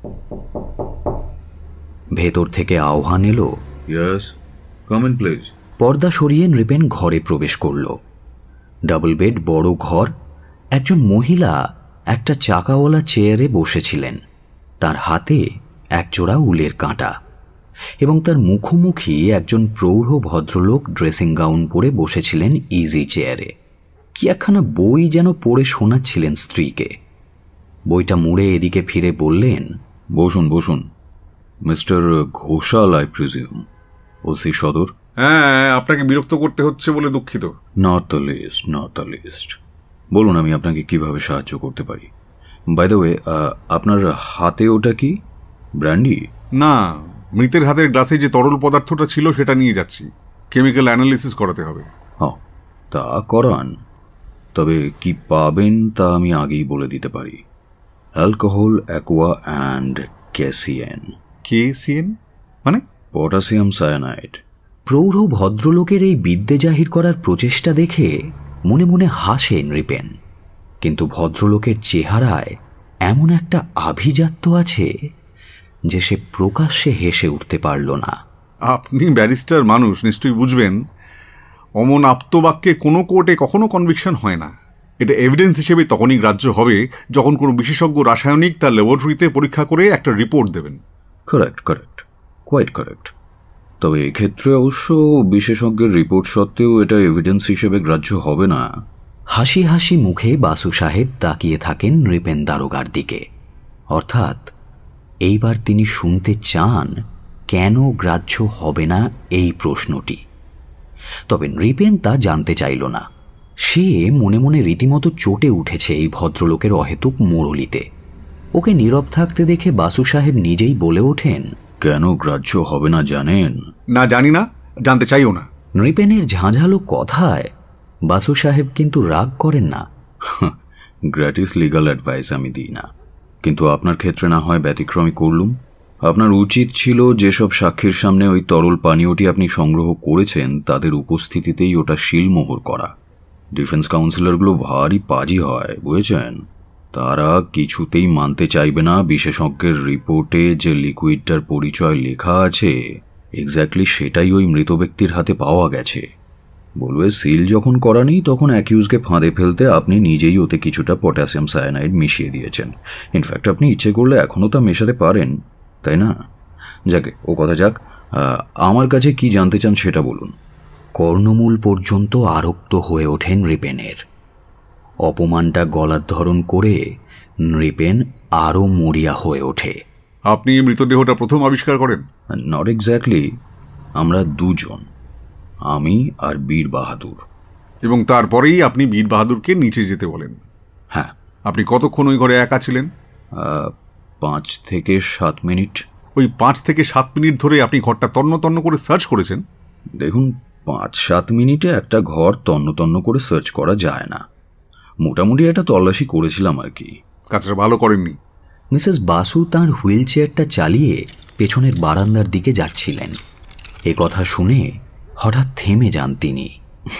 ভেতর থেকে আহ্বান এলো, ইয়েস, কাম ইন প্লিজ। পর্দা সরিয়ে নৃপেন ঘরে প্রবেশ করল। ডাবল বেড বড় ঘর। একজন মহিলা একটা চাকাওয়ালা চেয়ারে বসেছিলেন, তার হাতে একজোড়া উলের কাঁটা, এবং তার মুখোমুখি একজন প্রৌঢ় ভদ্রলোক ড্রেসিং গাউন পরে বসেছিলেন ইজি চেয়ারে। কি একখানা বই যেন পড়ে শোনাচ্ছিলেন স্ত্রীকে। বইটা মুড়ে এদিকে ফিরে বললেন, বসুন বসুন, mister Ghoshal I presume, OC সদর। হ্যাঁ, আপনাকে বিরক্ত করতে হচ্ছে বলে দুঃখিত। Not the least, not the least. বলুন, আমি আপনাকে কিভাবে সাহায্য করতে পারি? বাই দ্য ওয়ে, আপনার হাতে ওটা কি, ব্র্যান্ডি? না, মৃতের হাতের গ্লাসে যে তরল পদার্থটা ছিল সেটা নিয়ে যাচ্ছি, কেমিক্যাল অ্যানালিসিস করাতে হবে। তা করান, তবে কি পাবেন তা আমি আগেই বলে দিতে পারি। অ্যালকোহল, অ্যাকোয়া অ্যান্ড ক্যাসিয়েন। কেসিএন মানে? Potassium cyanide. প্রৌঢ় ভদ্রলোকের এই বিদ্যে জাহির করার প্রচেষ্টা দেখে মনে মনে হাসে নৃপেন, কিন্তু ভদ্রলোকের চেহারায় এমন একটা আভিজাত্য আছে যে সে প্রকাশ্যে হেসে উঠতে পারল না। আপনি ব্যারিস্টার মানুষ, নিশ্চয়ই বুঝবেন, অমন আপ্তবাক্যে কোনো কোর্টে কখনো কনভিকশন হয় না। এটা এভিডেন্স হিসেবে তখনই গ্রাহ্য হবে যখন কোনো বিশেষজ্ঞ রাসায়নিক তার ল্যাবরেটরিতে পরীক্ষা করে একটা রিপোর্ট দেবেন। Correct, correct, quite correct. তবে এক্ষেত্রে অবশ্য বিশেষজ্ঞের রিপোর্ট সত্ত্বেও এটা এভিডেন্স হিসেবে গ্রাহ্য হবে না। হাসি হাসি মুখে বাসু সাহেব তাকিয়ে থাকেন নৃপেন দারোগার দিকে, অর্থাৎ এইবার তিনি শুনতে চান কেন গ্রাহ্য হবে না এই প্রশ্নটি। তবে নৃপেন তা জানতে চাইল না। সে মনে মনে রীতিমতো চটে উঠেছে এই ভদ্রলোকের অহেতুক মোড়লিতে। ওকে নীরব থাকতে দেখে বাসু সাহেব নিজেই বলে ওঠেন, কেন গ্রাহ্য হবে না জানেন? না, জানি না, জানতে চাইও না। নৃপেনের ঝাঁঝালো কথায় বাসু সাহেব কিন্তু রাগ করেন না। গ্র্যাটিস লিগাল অ্যাডভাইস আমি দিই না, কিন্তু আপনার ক্ষেত্রে না হয় ব্যতিক্রমী করলুম। আপনার উচিত ছিল যেসব সাক্ষীর সামনে ওই তরল পানীয়টি আপনি সংগ্রহ করেছেন তাদের উপস্থিতিতেই ওটা শিলমোহর করা। ডিফেন্স কাউন্সিলরগুলো ভারী পাজি হয়, বুঝেছেন? তারা কিছুতেই মানতে চাইবে না বিশেষজ্ঞের রিপোর্টে যে লিকুইডটার পরিচয় লেখা আছে এক্স্যাক্টলি সেটাই ওই মৃত ব্যক্তির হাতে পাওয়া গেছে। বলবে সিল যখন করা নেই তখন অ্যাকিউজকে ফাঁদে ফেলতে আপনি নিজেই ওতে কিছুটা পটাশিয়াম সায়ানাইড মিশিয়ে দিয়েছেন। ইনফ্যাক্ট আপনি ইচ্ছে করলে এখনও তা মেশাতে পারেন, তাই না? যাকে ও কথা যাক, আমার কাছে কি জানতে চান সেটা বলুন। কর্ণমূল পর্যন্ত আরক্ত হয়ে ওঠেন নৃপেনের। অপমানটা গলার ধরন করে নৃপেন আরও মরিয়া হয়ে ওঠে। আপনি মৃতদেহটা প্রথম আবিষ্কার করেন? নট এক্স্যাক্টলি, আমরা দুজন, আমি আর বীর বাহাদুর। এবং তারপরেই আপনি বীর বাহাদুরকে নিচে যেতে বলেন? হ্যাঁ। আপনি কতক্ষণ ওই ঘরে একা ছিলেন? 5 থেকে 7 মিনিট। ওই 5 থেকে 7 মিনিট ধরে আপনি ঘরটা তন্ন তন্ন করে সার্চ করেছেন? দেখুন, 5-7 মিনিটে একটা ঘর তন্ন তন্ন করে সার্চ করা যায় না। মোটামুটি একটা তল্লাশি করেছিলাম আর কি। কাজটা ভালো করেননি। মিসেস বাসু তাঁর হুইল চেয়ারটা চালিয়ে পেছনের বারান্দার দিকে যাচ্ছিলেন। এ কথা শুনে হঠাৎ থেমে যান তিনি।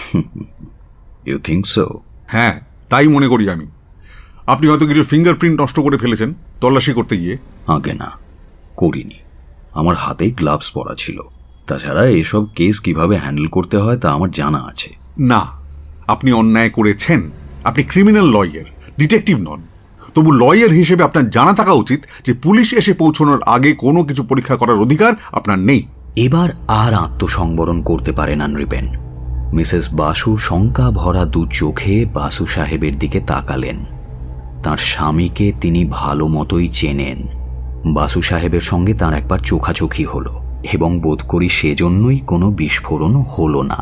You think so? হ্যাঁ, তাই মনে করি আমি। আপনি হয়তো কিছু ফিঙ্গারপ্রিন্ট নষ্ট করে ফেলেছেন তল্লাশি করতে গিয়ে। আগে না, করিনি। আমার হাতে গ্লাভস পরা ছিল। তাছাড়া এসব কেস কিভাবে হ্যান্ডেল করতে হয় তা আমার জানা আছে। না, আপনি অন্যায় করেছেন। আপনি ক্রিমিনাল লয়ার, ডিটেকটিভ নন। তবু লয়ার হিসেবে আপনার জানা থাকা উচিত যে পুলিশ এসে পৌঁছানোর আগে কোনো কিছু পরীক্ষা করার অধিকার আপনার নেই। এবার আর আত্মসংবরণ করতে পারে না নৃপেন। মিসেস বাসু শঙ্কা ভরা দু চোখে বাসু সাহেবের দিকে তাকালেন। তার স্বামীকে তিনি ভালো মতোই চেনেন। বাসু সাহেবের সঙ্গে তার একবার চোখাচোখি হলো এবং বোধ করি সেজন্যই কোনো বিস্ফোরণ হলো না।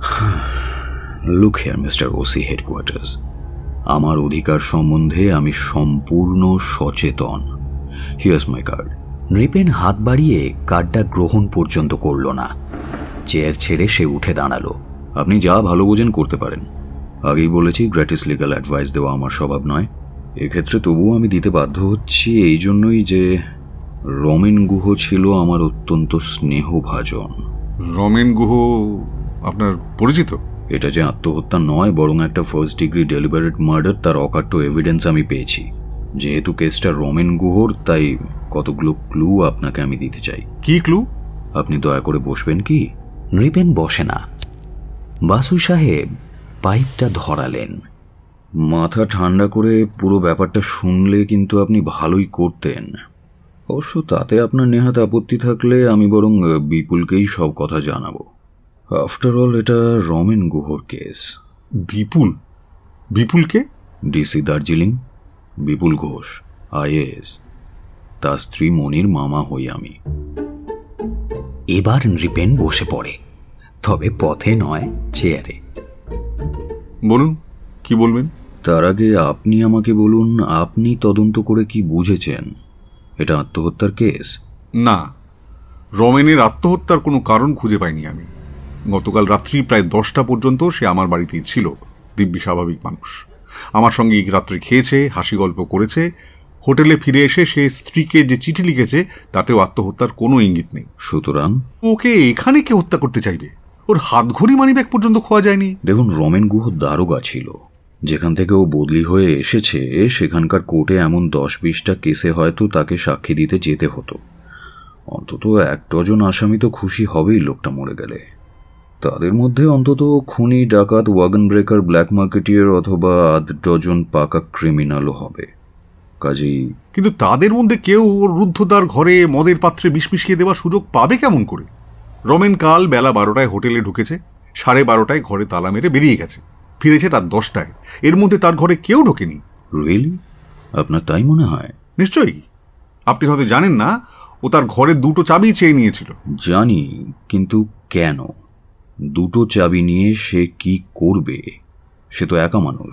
Look here mister OC headquarters, আমার অধিকার সম্বন্ধে আমি সম্পূর্ণ সচেতন। হিয়ার্স মাই কার্ড। নৃপেন হাত বাড়িয়ে কার্ডটা গ্রহণ পর্যন্ত করল না। চেয়ার ছেড়ে সে উঠে দাঁড়ালো। আপনি যা ভালো বোঝেন করতে পারেন। আগেই বলেছি গ্র্যাটিস লিগাল অ্যাডভাইস দেওয়া আমার স্বভাব নয়। এক্ষেত্রে তবুও আমি দিতে বাধ্য হচ্ছি, এই জন্যই যে রমেন গুহ ছিল আমার অত্যন্ত স্নেহভাজন। রমেন গুহ আপনার পরিচিত? এটা যে আত্মহত্যা নয়, বরং একটা ফার্স্ট ডিগ্রি ডেলিবারেট মার্ডার, তার অকাট্য এভিডেন্স আমি পেয়েছি। যেহেতু কেসটা রমেন গুহর, তাই কতগুলো ক্লু আপনাকে আমি দিতে চাই। কি ক্লু? আপনি দয়া করে বসবেন কি? নৃপেন বসে না। বাসু সাহেব পাইপটা ধরালেন। মাথা ঠান্ডা করে পুরো ব্যাপারটা শুনলে কিন্তু আপনি ভালোই করতেন। অবশ্য তাতে আপনার নেহাত আপত্তি থাকলে আমি বরং বিপুলকেই সব কথা জানাবো। আফটার অল এটা রমেন গুহর কেস। বিপুল? বিপুলকে? DC Darjeeling, Bipul Ghosh, IAS। তার স্ত্রী মনির মামা হই আমি। এবার নৃপেন বসে পড়ে, তবে পথে নয়, চেয়ারে। বলুন, কি বলবেন? তার আগে আপনি আমাকে বলুন, আপনি তদন্ত করে কি বুঝেছেন? এটা আত্মহত্যার কেস? না, রমেনের আত্মহত্যার কোনো কারণ খুঁজে পাইনি আমি। গতকাল রাত্রি প্রায় 10টা পর্যন্ত সে আমার বাড়িতেই ছিল, দিব্যি স্বাভাবিক মানুষ। আমার সঙ্গে রাত্রে খেয়েছে, হাসি গল্প করেছে। হোটেলে ফিরে এসে সে স্ত্রীকে যে চিঠি লিখেছে তাতেও আত্মহত্যার কোনো ইঙ্গিত নেই। সুতরাং ওকে এখানে কে হত্যা করতে চাইবে? ওর হাতঘড়ি মানিব্যাগ পর্যন্ত খোয়া যায়নি। দেখুন, রমেন গুহ দারোগা ছিল। যেখান থেকে ও বদলি হয়ে এসেছে সেখানকার কোর্টে এমন 10-20টা কেসে হয়তো তাকে সাক্ষী দিতে যেতে হতো। অন্তত 1 ডজন আসামি তো খুশি হবেই লোকটা মরে গেলে। তাদের মধ্যে অন্তত খুনি, ডাকাত, ওয়াগন ব্রেকার, ব্ল্যাক মার্কেটিয়ার অথবা 1 ডজন পাকা ক্রিমিনালও হবে। কাজেই কিন্তু তাদের মধ্যে কেউ ওর রুদ্ধদ্বার ঘরে মদের পাত্রে বিষ মিশিয়ে দেওয়ার সুযোগ পাবে কেমন করে? রমেন কাল বেলা 12টায় হোটেলে ঢুকেছে, 12:30টায় ঘরে তালা মেরে বেরিয়ে গেছে, ফিরেছে রাত 10টায়। এর মধ্যে তার ঘরে কেউ ঢোকেনি। রিয়েলি? আপনার তাই মনে হয়? নিশ্চয়ই। আপনি হয়তো জানেন না, ও তার ঘরে 2টো চাবি চেয়ে নিয়েছিল। জানি, কিন্তু কেন? 2টো চাবি নিয়ে সে কি করবে? সে তো একা মানুষ।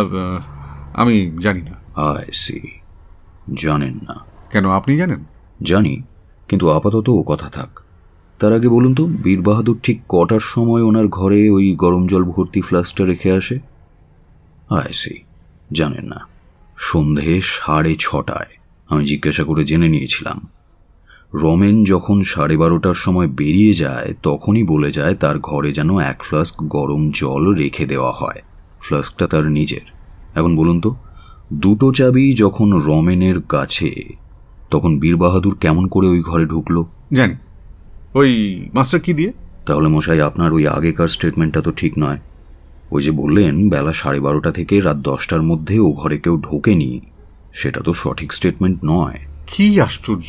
আমি জানি না। আই সি, জানেন না? কেন, আপনি জানেন? জানি, কিন্তু আপাতত ও কথা থাক। তার আগে বলুন তো, বীর বাহাদুর ঠিক কটার সময় ওনার ঘরে ওই গরম জল ভর্তি ফ্লাস্কটা রেখে আসে? আই সি, জানেন না। সন্ধে 6:30টায় আমি জিজ্ঞাসা করে জেনে নিয়েছিলাম। রমেন যখন 12:30টার সময় বেরিয়ে যায় তখনই বলে যায় তার ঘরে যেন 1 ফ্লাস্ক গরম জল রেখে দেওয়া হয়। ফ্লাস্কটা তার নিজের। এখন বলুন তো, 2টো চাবি যখন রমেনের কাছে, তখন বীর বাহাদুর কেমন করে ওই ঘরে ঢুকলো? জানি, ওই মাস্টার কি দিয়ে। তাহলে মশাই, আপনার ওই আগেকার স্টেটমেন্টটা তো ঠিক নয়। ওই যে বললেন বেলা 12:30 থেকে রাত 10টার মধ্যে ও ঘরে কেউ ঢোকেনি, সেটা তো সঠিক স্টেটমেন্ট নয়। কি আশ্চর্য!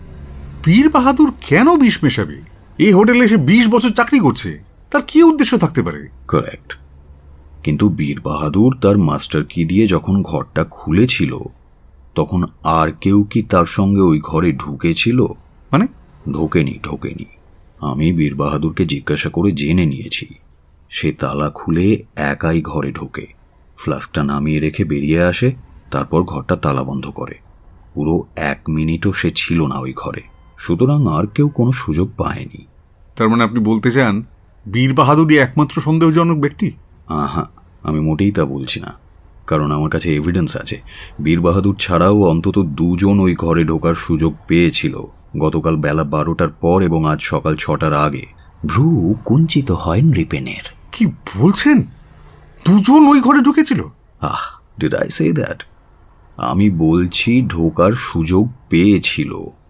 বীর বাহাদুর কেন বিষ মেশাবে? এই হোটেলে এসে 20 বছর চাকরি করছে, তার কি উদ্দেশ্য থাকতে পারে? কারেক্ট। কিন্তু বীর বাহাদুর তার মাস্টার কি দিয়ে যখন ঘরটা খুলেছিল, তখন আর কেউ কি তার সঙ্গে ওই ঘরে ঢুকেছিল? মানে? ঢোকেনি। আমি বীর বাহাদুরকে জিজ্ঞাসা করে জেনে নিয়েছি। সে তালা খুলে একাই ঘরে ঢোকে, ফ্লাস্কটা নামিয়ে রেখে বেরিয়ে আসে, তারপর ঘরটা তালা বন্ধ করে। পুরো 1 মিনিটও সে ছিল না ওই ঘরে। সুতরাং আর কেউ কোনো সুযোগ পায়নি। তার মানে আপনি বলতে চান বীর বাহাদুরই একমাত্র সন্দেহজনক ব্যক্তি? আহা, আমি মোটেই তা বলছি না, কারণ আমার কাছে এভিডেন্স আছে। বীর বাহাদুর ছাড়াও অন্তত 2 জন ওই ঘরে ঢোকার সুযোগ পেয়েছিল, গতকাল বেলা 12টার পর এবং আজ সকাল 6টার আগে। ভ্রু কুঞ্চিত হয় নৃপেনের। কি বলছেন? 2 জন ওই ঘরে ঢুকেছিল? Did I say that? আমি বলছি ঢোকার সুযোগ পেয়েছিল।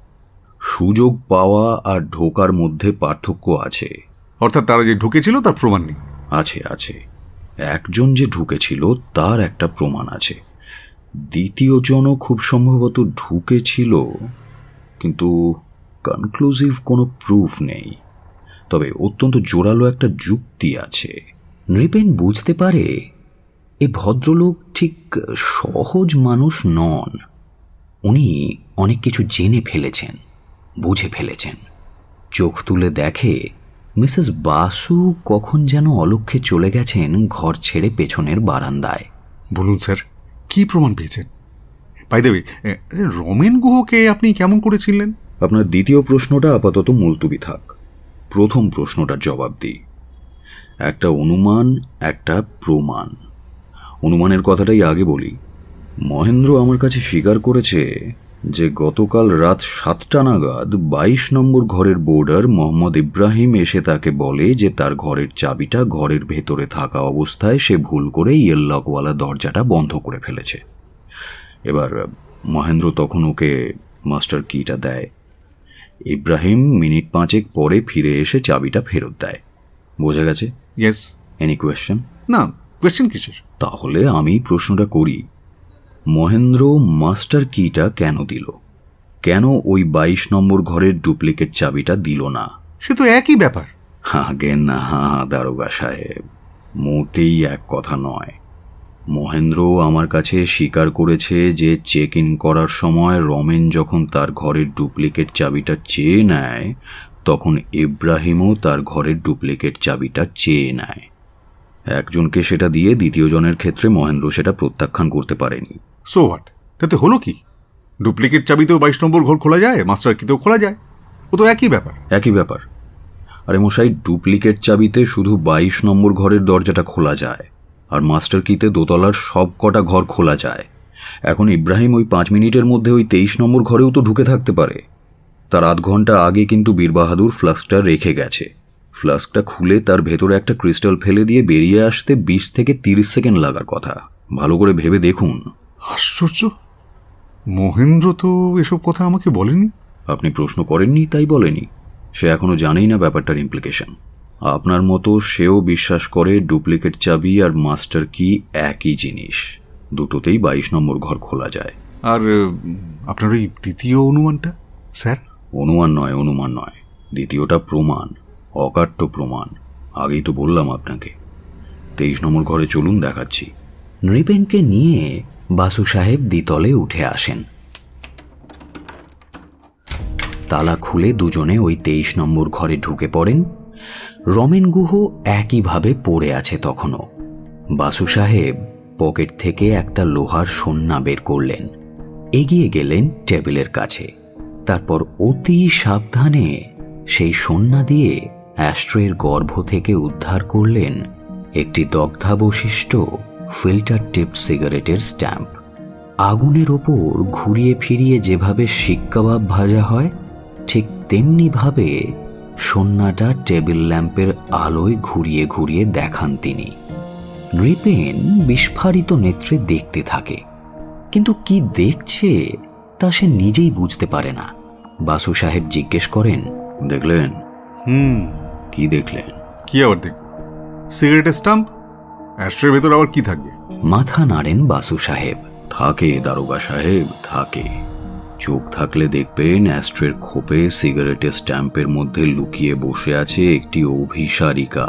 সুযোগ পাওয়া আর ঢোকার মধ্যে পার্থক্য আছে। অর্থাৎ তারা যে ঢুকেছিল তার প্রমাণ নেই? আছে। একজন যে ঢুকেছিল তার একটা প্রমাণ আছে। দ্বিতীয় জনও খুব সম্ভবত ঢুকেছিল, কিন্তু কনক্লুসিভ কোনো প্রুফ নেই। তবে অত্যন্ত জোরালো একটা যুক্তি আছে। নৃপেন বুঝতে পারে এই ভদ্রলোক ঠিক সহজ মানুষ নন। উনি অনেক কিছু জেনে ফেলেছেন, বুঝে ফেলেছেন। চোখ তুলে দেখে মিসেস বাসু কখন যেন অলক্ষ্যে চলে গেছেন ঘর ছেড়ে পেছনের বারান্দায়। বলুন স্যার, কি প্রমাণ পেয়েছেন? বাই দ্য ওয়ে, রমেন গুহকে আপনি কেমন করে চিনলেন? আপনার দ্বিতীয় প্রশ্নটা আপাতত মুলতুবি থাক। প্রথম প্রশ্নটার জবাব দিই। একটা অনুমান, একটা প্রমাণ। অনুমানের কথাটাই আগে বলি। মহেন্দ্র আমার কাছে স্বীকার করেছে যে গতকাল রাত 7টা নাগাদ 22 নম্বর ঘরের বোর্ডার মোহাম্মদ ইব্রাহিম এসে তাকে বলে যে তার ঘরের চাবিটা ঘরের ভেতরে থাকা অবস্থায় সে ভুল করে ইয়েললকওয়ালা দরজাটা বন্ধ করে ফেলেছে। এবার মহেন্দ্র তখন ওকে মাস্টার কিটা দেয়। ইব্রাহিম মিনিট 5 পরে ফিরে এসে চাবিটা ফেরত দেয়। বোঝা গেছে? ইয়েস। Any question? না, কোয়েশ্চেন কিসের? তাহলে আমি প্রশ্নটা করি, মহেন্দ্র মাস্টার কিটা কেন দিল? কেন ওই 22 নম্বর ঘরের ডুপ্লিকেট চাবিটা দিল না? সে তো একই ব্যাপার। আগে না দারোগা সাহেব, মোটেই এক কথা নয়। মহেন্দ্র আমার কাছে স্বীকার করেছে যে চেক ইন করার সময় রমেন যখন তার ঘরের ডুপ্লিকেট চাবিটা চেয়ে নেয় তখন ইব্রাহিমও তার ঘরের ডুপ্লিকেট চাবিটা চেয়ে নেয়। একজনকে সেটা দিয়ে দ্বিতীয় জনের ক্ষেত্রে মহেন্দ্র সেটা প্রত্যাখ্যান করতে পারেনি। So what? তাতে হলো কি? ডুপ্লিকেট চাবিতেও 22 নম্বর ঘর খোলা যায়, মাস্টার কিতেও খোলা যায়, ও তো একই ব্যাপার। একই ব্যাপার? আরে মশাই, ডুপ্লিকেট চাবিতে শুধু 22 নম্বর ঘরের দরজাটা খোলা যায়, আর মাস্টার কিতে দোতলার সব কটা ঘর খোলা যায়। এখন ইব্রাহিম ওই 5 মিনিটের মধ্যে ওই 23 নম্বর ঘরেও তো ঢুকে থাকতে পারে। তার আধ ঘন্টা আগে কিন্তু বীর বাহাদুর ফ্লাস্কটা রেখে গেছে। ফ্লাস্কটা খুলে তার ভেতরে একটা ক্রিস্টাল ফেলে দিয়ে বেরিয়ে আসতে 20 থেকে 30 সেকেন্ড লাগার কথা। ভালো করে ভেবে দেখুন। আশ্চর্য, মহেন্দ্র তো এসব কথা আমাকে বলেনি। আপনি প্রশ্ন করেননি তাই বলেনি। সে এখনো জানেই না ব্যাপারটার ইমপ্লিকেশন। আপনার মতো সেও বিশ্বাস করে ডুপ্লিকেট চাবি আর মাস্টার কি একই জিনিস, দুটোতেই 22 নম্বর ঘর খোলা যায়। আর আপনার ওই দ্বিতীয় অনুমানটা স্যার? অনুমান নয়, দ্বিতীয়টা প্রমাণ, অকাট্য প্রমাণ। আগেই তো বললাম আপনাকে। 23 নম্বর ঘরে চলুন, দেখাচ্ছি। নৃপেনকে নিয়ে বাসু সাহেব দ্বিতলে উঠে আসেন। তালা খুলে দুজনে ওই 23 নম্বর ঘরে ঢুকে পড়েন। রমেন গুহ একইভাবে পড়ে আছে তখনও। বাসু সাহেব পকেট থেকে একটা লোহার সন্না বের করলেন, এগিয়ে গেলেন টেবিলের কাছে। তারপর অতি সাবধানে সেই সন্না দিয়ে অ্যাস্ট্রের গর্ভ থেকে উদ্ধার করলেন একটি দগ্ধাবশিষ্ট ফিল্টার টিপড সিগারেটের স্ট্যাম্প। আগুনের ওপর ঘুরিয়ে ফিরিয়ে যেভাবে শিক কাবাব ভাজা হয় ঠিক তেমনিভাবে সন্নাটা টেবিল ল্যাম্পের আলোয় ঘুরিয়ে ঘুরিয়ে দেখান তিনি। নৃপেন বিস্ফারিত নেত্রে দেখতে থাকে, কিন্তু কি দেখছে তা সে নিজেই বুঝতে পারে না। বাসু সাহেব জিজ্ঞেস করেন, দেখলেন? কি দেখলেন? কি আবার দেখব? সিগারেটের স্টাম্প। অ্যাস্ট্রের ভেতর আবার কি থাকবে? মাথা নাড়েন বাসু সাহেব। থাকে দারোগা সাহেব, থাকে। চোখ থাকলে দেখবেন অ্যাস্ট্রের খোপে সিগারেটের স্ট্যাম্পের মধ্যে লুকিয়ে বসে আছে একটি অভিসারিকা।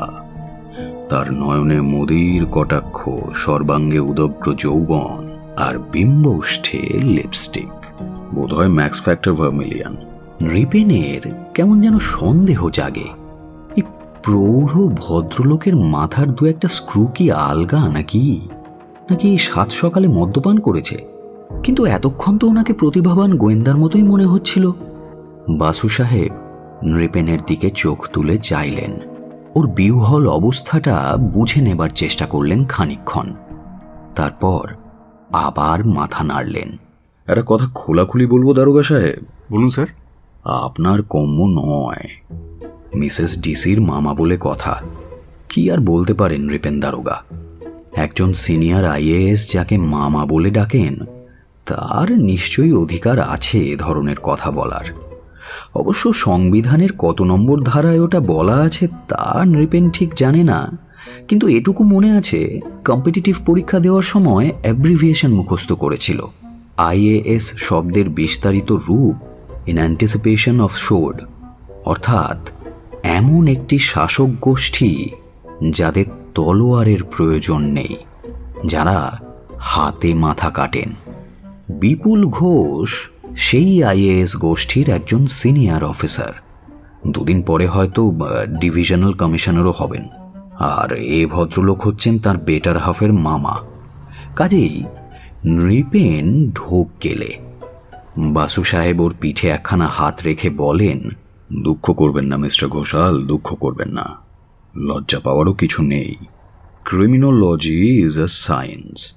তার নয়নে মদির কটাক্ষ, সর্বাঙ্গে উদগ্র যৌবন আর বিম্বষ্ঠে লিপস্টিক, বোধহয় ম্যাক্স ফ্যাক্টর ভার্মিলিয়ান। নৃপেনের কেমন যেন সন্দেহ জাগে, এই প্রৌঢ় ভদ্রলোকের মাথার দু একটা স্ক্রু কি আলগা নাকি সাত সকালে মদ্যপান করেছে। কিন্তু এতক্ষণ তো ওনাকে প্রতিভাবান গোয়েন্দার মতোই মনে হচ্ছিল। বাসু সাহেব নৃপেনের দিকে চোখ তুলে চাইলেন, ওর বিহ্বল অবস্থাটা বুঝে নেবার চেষ্টা করলেন খানিকক্ষণ। তারপর আবার মাথা নাড়লেন। একটা কথা খোলাখুলি বলবো দারোগা সাহেব? বলুন স্যার। আপনার কম্য নয়। মিসেস ডিসির মামা বলে কথা। কি আর বলতে পারেন নৃপেন দারোগা? একজন সিনিয়র আইএএস যাকে মামা বলে ডাকেন, তার নিশ্চয়ই অধিকার আছে এ ধরনের কথা বলার। অবশ্য সংবিধানের কত নম্বর ধারায় ওটা বলা আছে তা নৃপেন ঠিক জানে না, কিন্তু এটুকু মনে আছে কম্পিটিটিভ পরীক্ষা দেওয়ার সময় অ্যাব্রিভিয়েশন মুখস্থ করেছিল। আইএএস শব্দের বিস্তারিত রূপ ইন অ্যান্টিসিপেশন অফ শোড, অর্থাৎ এমন একটি শাসক গোষ্ঠী যাদের তলোয়ারের প্রয়োজন নেই, যারা হাতে মাথা কাটেন। বিপুল ঘোষ সেই আইএএস গোষ্ঠীর একজন সিনিয়র অফিসার। দুদিন পরে হয়তো ডিভিশনাল কমিশনারও হবেন। আর এ ভদ্রলোক হচ্ছেন তার বেটার হাফের মামা। কাজেই নৃপেন ঢোক গেলে বাসু সাহেব ওর পিঠে একখানা হাত রেখে বলেন, দুঃখ করবেন না মিস্টার ঘোষাল, দুঃখ করবেন না। লজ্জা পাওয়ারও কিছু নেই। Criminology is a science.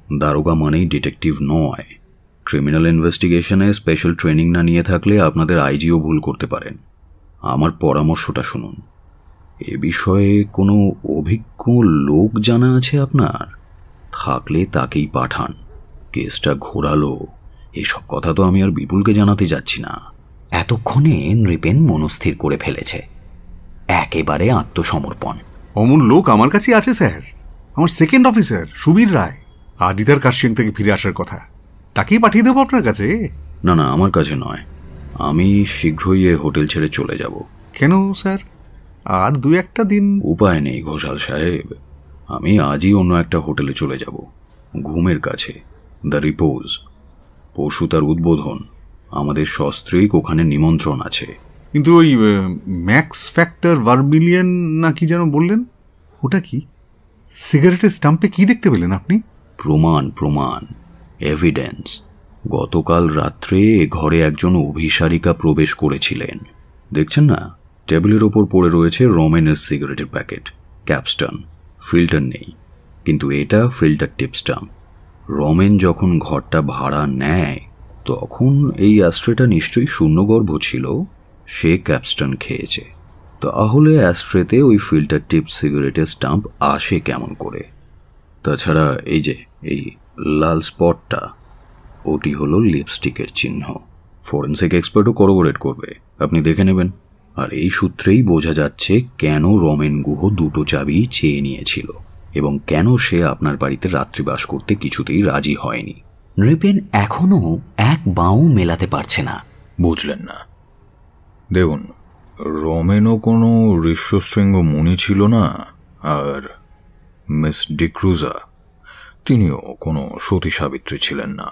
দারোগা মানেই ডিটেকটিভ নয়। ক্রিমিনাল ইনভেস্টিগেশনে স্পেশাল ট্রেনিং না নিয়ে থাকলে আপনাদের আইজিও ভুল করতে পারেন। আমার পরামর্শটা শুনুন। এ বিষয়ে কোনো অভিজ্ঞ লোক জানা আছে আপনার? থাকলে তাকেই পাঠান। কেসটা ঘোরালো এসব কথা তো আমি আর বিপুলকে জানাতে যাচ্ছি না। এতক্ষণে নৃপেন মনস্থির করে ফেলেছে, একেবারে আত্মসমর্পণ। অমন লোক আমার কাছে আছে স্যার। আমার সেকেন্ড অফিসার সুবীর রায় আজই তার কাশিয়াং থেকে ফিরে আসার কথা, তাকেই পাঠিয়ে দেবো আপনার কাছে। না না, আমার কাছে নয়, আমি শীঘ্রই এ হোটেল ছেড়ে চলে যাব। কেন স্যার? আর 2-1 দিন? উপায় নেই ঘোষাল সাহেব, আমি আজই অন্য একটা হোটেলে চলে যাব, ঘুমের কাছে, দ্য রিপোজ। পরশু তার উদ্বোধন, আমাদের সস্ত্রীক ওখানে নিমন্ত্রণ আছে। কিন্তু ওই ম্যাক্স ফ্যাক্টর ভার্মিলিয়ন না কি যেন বললেন, ওটা কি? সিগারেটের স্টাম্পে কি দেখতে পেলেন আপনি? প্রমাণ, এভিডেন্স। গতকাল রাত্রে ঘরে একজন অভিসারিকা প্রবেশ করেছিলেন। দেখছেন না, টেবিলের ওপর পড়ে রয়েছে রমেনের সিগারেটের প্যাকেট, ক্যাপস্টন, ফিল্টার নেই, কিন্তু এটা ফিল্টার টিপ স্টাম্প। রমেন যখন ঘরটা ভাড়া নেয় তখন এই অ্যাস্ট্রেটা নিশ্চয়ই শূন্যগর্ভ ছিল, সে ক্যাপস্টন খেয়েছে। তাহলে অ্যাস্ট্রেতে ওই ফিল্টার টিপ সিগারেটের স্টাম্প আসে কেমন করে? তাছাড়া এই যে এই লাল স্পটটা, ওটি হলো লিপস্টিকের চিহ্ন। ফরেন্সিক এক্সপার্টও করোবোরেট করবে, আপনি দেখে নেবেন। আর এই সূত্রেই বোঝা যাচ্ছে কেন রমেন গুহ 2টো চাবি চেয়ে নিয়েছিল এবং কেন সে আপনার বাড়িতে রাত্রিবাস করতে কিছুতেই রাজি হয়নি। নৃপেন এখনো এক বাঁও মেলাতে পারছে না। বুঝলেন না? দেখুন, রমেনও কোনো ঋষ্যশৃঙ্গ মুনি ছিল না, আর মিস ডিক্রুজা তিনিও কোনো সতী সাবিত্রী ছিলেন না।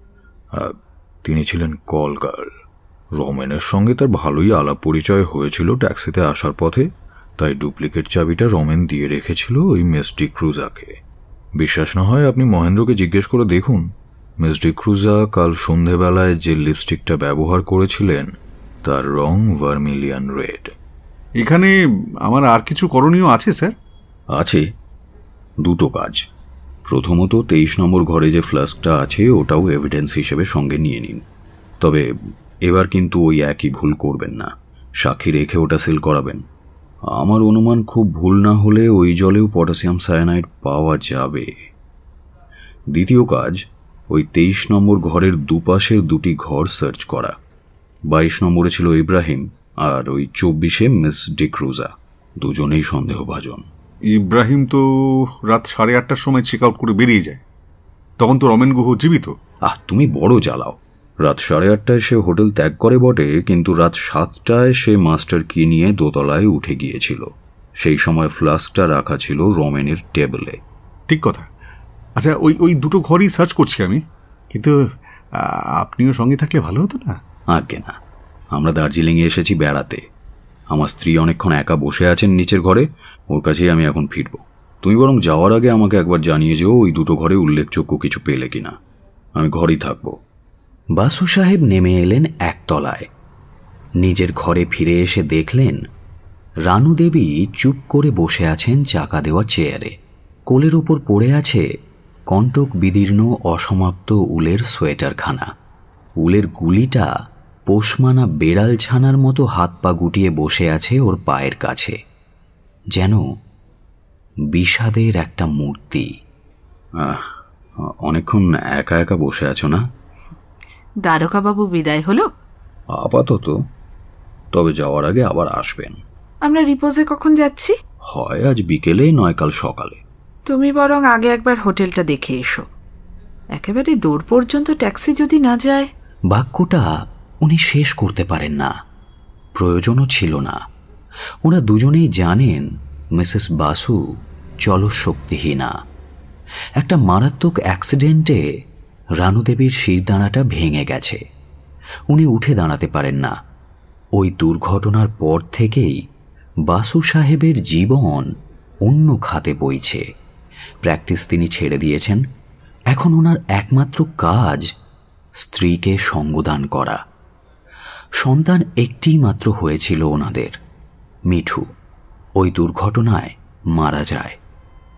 তিনি ছিলেন কল গার্ল। রমেনের সঙ্গে তার ভালোই আলাপ পরিচয় হয়েছিল ট্যাক্সিতে আসার পথে, তাই ডুপ্লিকেট চাবিটা রমেন দিয়ে রেখেছিল ওই মিস ডিক্রুজাকে। বিশ্বাস না হয় আপনি মহেন্দ্রকে জিজ্ঞেস করে দেখুন, মিস ডিক্রুজা কাল সন্ধেবেলায় যে লিপস্টিকটা ব্যবহার করেছিলেন তার রং ভার্মিলিয়ন রেড। এখানে আমার আর কিছু করণীয় আছে স্যার? আছে, 2টো কাজ। প্রথমত 23 নম্বর ঘরে যে ফ্লাস্কটা আছে ওটাও এভিডেন্স হিসেবে সঙ্গে নিয়ে নিন। তবে এবার কিন্তু ওই একই ভুল করবেন না, সাক্ষী রেখে ওটা সিল করাবেন। আমার অনুমান খুব ভুল না হলে ওই জলেও পটাশিয়াম সায়ানাইড পাওয়া যাবে। দ্বিতীয় কাজ, ওই 23 নম্বর ঘরের দুপাশের 2টি ঘর সার্চ করা। 22 নম্বরে ছিল ইব্রাহিম আর ওই 24-এ মিস ডিক্রুজা, দুজনেই সন্দেহভাজন। ইব্রাহিম তো রাত 8:30টার সময় চেক আউট করে বেরিয়ে যায়, তখন তো রমেন গুহ জীবিত। তুমি বড় জ্বালাও। রাত 8:30টায় সে হোটেল ত্যাগ করে বটে, কিন্তু রাত 7টায় সে মাস্টার কি নিয়ে দোতলায় উঠে গিয়েছিল। সেই সময় ফ্লাস্কটা রাখা ছিল রমেনের টেবিলে। ঠিক কথা। আচ্ছা, ওই 2টো ঘরই সার্চ করছি আমি, কিন্তু আপনিও সঙ্গে থাকলে ভালো হতো না? আজ্ঞে না, আমরা দার্জিলিংয়ে এসেছি বেড়াতে। আমার স্ত্রী অনেকক্ষণ একা বসে আছেন নিচের ঘরে, ওর কাছেই আমি এখন ফিরব। তুমি বরং যাওয়ার আগে আমাকে একবার জানিয়ে যেও ওই 2টো ঘরে উল্লেখযোগ্য কিছু পেলে কিনা। আমি ঘরেই থাকব। বাসু সাহেব নেমে এলেন একতলায়। নিজের ঘরে ফিরে এসে দেখলেন রানু দেবী চুপ করে বসে আছেন চাকা দেওয়া চেয়ারে। কোলের ওপর পড়ে আছে কণ্টক বিদীর্ণ অসমাপ্ত উলের সোয়েটারখানা। উলের গুলিটা পোষমানা বেড়াল ছানার মতো হাত পা গুটিয়ে বসে আছে ওর পায়ের কাছে, যেন বিষাদের একটা মূর্তি। অনেকক্ষণ একা একা বসে আছো না? দ্বারকাবাবু বিদায় হলো? আপাতত, তবে যাওয়ার আগে আবার আসবেন। আমরা রিপোজে কখন যাচ্ছি? হয় আজ বিকেলে, নয় কাল সকালে। তুমি বরং আগে একবার হোটেলটা দেখে এসো। একেবারে দূর পর্যন্ত ট্যাক্সি যদি না যায়। বাক্যটা উনি শেষ করতে পারেন না, প্রয়োজনও ছিল না। ওরা দুজনেই জানেন মিসেস বাসু চলশক্তিহীনা। একটা মারাত্মক অ্যাক্সিডেন্টে রানুদেবীর শিরদাঁড়াটা ভেঙে গেছে, উনি উঠে দাঁড়াতে পারেন না। ওই দুর্ঘটনার পর থেকেই বাসু সাহেবের জীবন অন্য খাতে বইছে। প্র্যাকটিস তিনি ছেড়ে দিয়েছেন। এখন ওনার একমাত্র কাজ স্ত্রীকে সঙ্গদান করা। সন্তান একটিই মাত্র হয়েছিল ওনাদের, মিঠু। ওই দুর্ঘটনায় মারা যায়।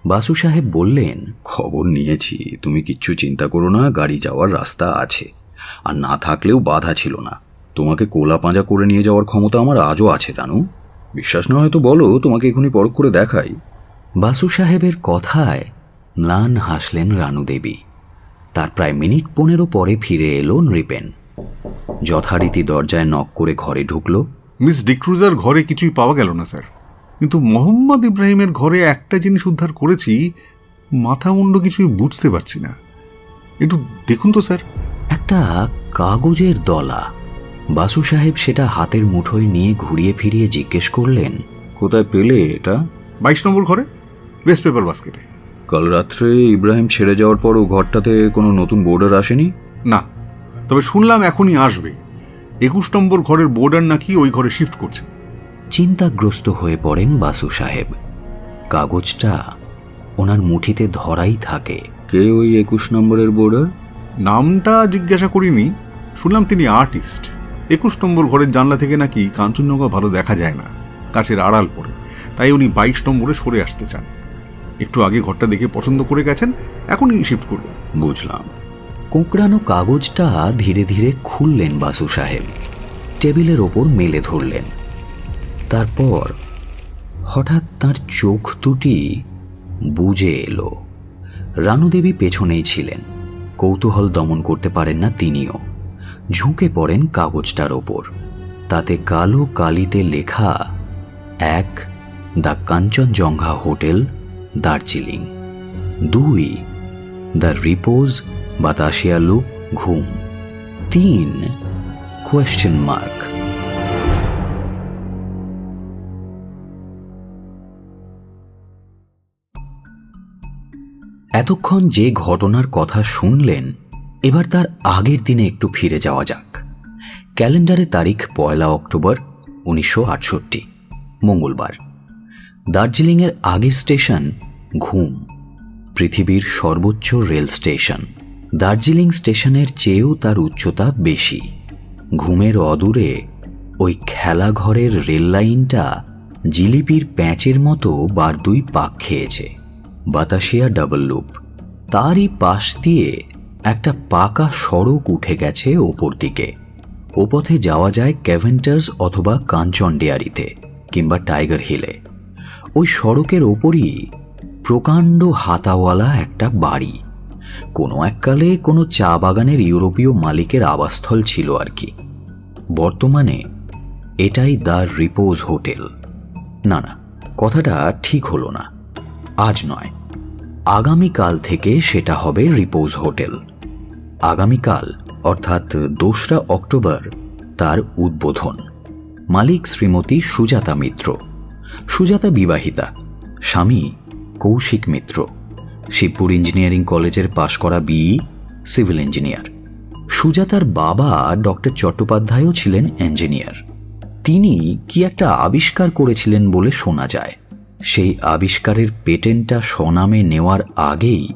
বাসু সাহেব বললেন, খবর নিয়েছি, তুমি কিচ্ছু চিন্তা করো না, গাড়ি যাওয়ার রাস্তা আছে, আর না থাকলেও বাধা ছিল না। তোমাকে কোলা পাঁজা করে নিয়ে যাওয়ার ক্ষমতা আমার আজও আছে রানু। বিশ্বাস না হয়তো বলো, তোমাকে এখনই পরখ করে দেখাই। বাসু সাহেবের কথায় ম্লান হাসলেন রানু দেবী। তার প্রায় মিনিট 15 পরে ফিরে এলো নৃপেন। যথারীতি দরজায় নক করে ঘরে ঢুকলো। মিস ডিক্রুজার ঘরে কিছুই পাওয়া গেল না স্যার, কিন্তু মোহাম্মদ ইব্রাহিমের ঘরে একটা জিনিস উদ্ধার করেছি, মাথা মুন্ড কিছুই বুঝতে পারছি না। একটু দেখুন তো স্যার। একটা কাগজের দলা। বাসু সাহেব সেটা হাতের মুঠোয় নিয়ে ঘুরিয়ে ফিরিয়ে জিজ্ঞেস করলেন, কোথায় পেলে এটা? 22 নম্বর ঘরে, ওয়েস্ট পেপার বাস্কেটে। কাল রাত্রে ইব্রাহিম ছেড়ে যাওয়ার পরও ঘরটাতে কোনো নতুন বোর্ডার আসেনি? না, তবে শুনলাম এখনই আসবে। 21 নম্বর ঘরের বোর্ডার নাকি ওই ঘরে শিফট করছে। চিন্তাগ্রস্ত হয়ে পড়েন বাসু সাহেব। কাগজটা ওনার মুঠিতে ধরাই থাকে। কে ওই 21 নম্বরের বোর্ডার? নামটা জিজ্ঞাসা করিনি, শুনলাম তিনি আর্টিস্ট। 21 নম্বর ঘরের জানলা থেকে নাকি কাঞ্চনজঙ্ঘা ভালো দেখা যায় না, কাছের আড়াল পড়ে, তাই উনি 22 নম্বরে সরে আসতে চান। একটু আগে ঘরটা দেখে পছন্দ করে গেছেন, এখনই শিফট করবেন। বুঝলাম। কোঁকড়ানো কাগজটা ধীরে ধীরে খুললেন বাসু সাহেব, টেবিলের ওপর মেলে ধরলেন। তারপর হঠাৎ তার চোখ দুটি বুজে এলো। রানু দেবী পেছনেই ছিলেন, কৌতূহল দমন করতে পারেন না তিনিও। ঝুঁকে পড়েন কাগজটার ওপর। তাতে কালো কালিতে লেখা, 1 the Kanchenjunga hotel, Darjeeling. 2 the Repose Batasia loop, Ghum. 3 question mark. এতক্ষণ যে ঘটনার কথা শুনলেন, এবার তার আগের দিনে একটু ফিরে যাওয়া যাক। ক্যালেন্ডারে তারিখ 1 অক্টোবর 1968, মঙ্গলবার। দার্জিলিংয়ের আগের স্টেশন ঘুম, পৃথিবীর সর্বোচ্চ রেল স্টেশন। দার্জিলিং স্টেশনের চেয়েও তার উচ্চতা বেশি। ঘুমের অদূরে ওই খেলাঘরের রেল লাইনটা জিলিপির প্যাঁচের মতো বার দুই পাক খেয়েছে। বাতাসিয়া ডাবল লুপ, তারই পাশ দিয়ে একটা পাকা সড়ক উঠে গেছে ওপর দিকে। ও পথে যাওয়া যায় ক্যাভেন্টার্স অথবা কাঞ্চন ডেয়ারিতে, কিংবা টাইগার হিলে। ওই সড়কের ওপরই প্রকাণ্ড হাতাওয়ালা একটা বাড়ি। কোনো এককালে কোনো চা বাগানের ইউরোপীয় মালিকের আবাসস্থল ছিল আর কি। বর্তমানে এটাই দ্য রিপোজ হোটেল। না না, কথাটা ঠিক হলো না। আজ নয়, আগামীকাল থেকে সেটা হবে রিপোজ হোটেল। আগামীকাল অর্থাৎ 2 অক্টোবর তার উদ্বোধন। মালিক শ্রীমতী সুজাতা মিত্র। সুজাতা বিবাহিতা, স্বামী কৌশিক মিত্র, শিবপুর ইঞ্জিনিয়ারিং কলেজের পাশ করা বিই, সিভিল ইঞ্জিনিয়ার। সুজাতার বাবা ডক্টর চট্টোপাধ্যায়ও ছিলেন ইঞ্জিনিয়ার। তিনি কি একটা আবিষ্কার করেছিলেন বলে শোনা যায়। সেই আবিষ্কারের পেটেন্টটা স্বনামে নেওয়ার আগেই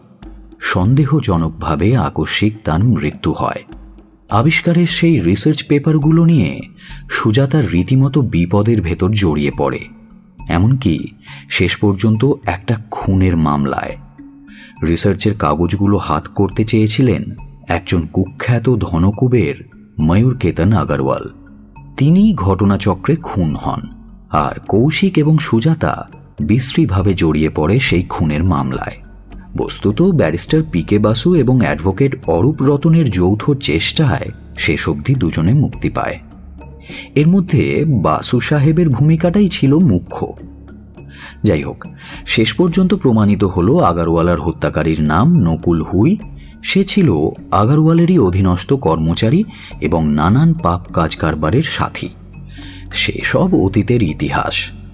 সন্দেহজনকভাবে আকস্মিক তার মৃত্যু হয়। আবিষ্কারের সেই রিসার্চ পেপারগুলো নিয়ে সুজাতার রীতিমতো বিপদের ভেতর জড়িয়ে পড়ে, এমনকি শেষ পর্যন্ত একটা খুনের মামলায়। রিসার্চের কাগজগুলো হাত করতে চেয়েছিলেন একজন কুখ্যাত ধনকুবের ময়ূরকেতন আগরওয়াল। তিনি ঘটনাচক্রে খুন হন, আর কৌশিক এবং সুজাতা বিশ্রীভাবে জড়িয়ে পড়ে সেই খুনের মামলায়। বস্তুত ব্যারিস্টার পিকে বাসু এবং অ্যাডভোকেট অরূপ রতনের যৌথ চেষ্টায় শেষ অবধি দুজনে মুক্তি পায়। এর মধ্যে বাসু সাহেবের ভূমিকাটাই ছিল মুখ্য। যাই হোক, শেষ পর্যন্ত প্রমাণিত হল আগরওয়ালার হত্যাকারীর নাম নকুল হুই। সে ছিল আগরওয়ালেরই অধীনস্থ কর্মচারী এবং নানান পাপ কাজ কারবারের সাথী। সেসব অতীতের ইতিহাস।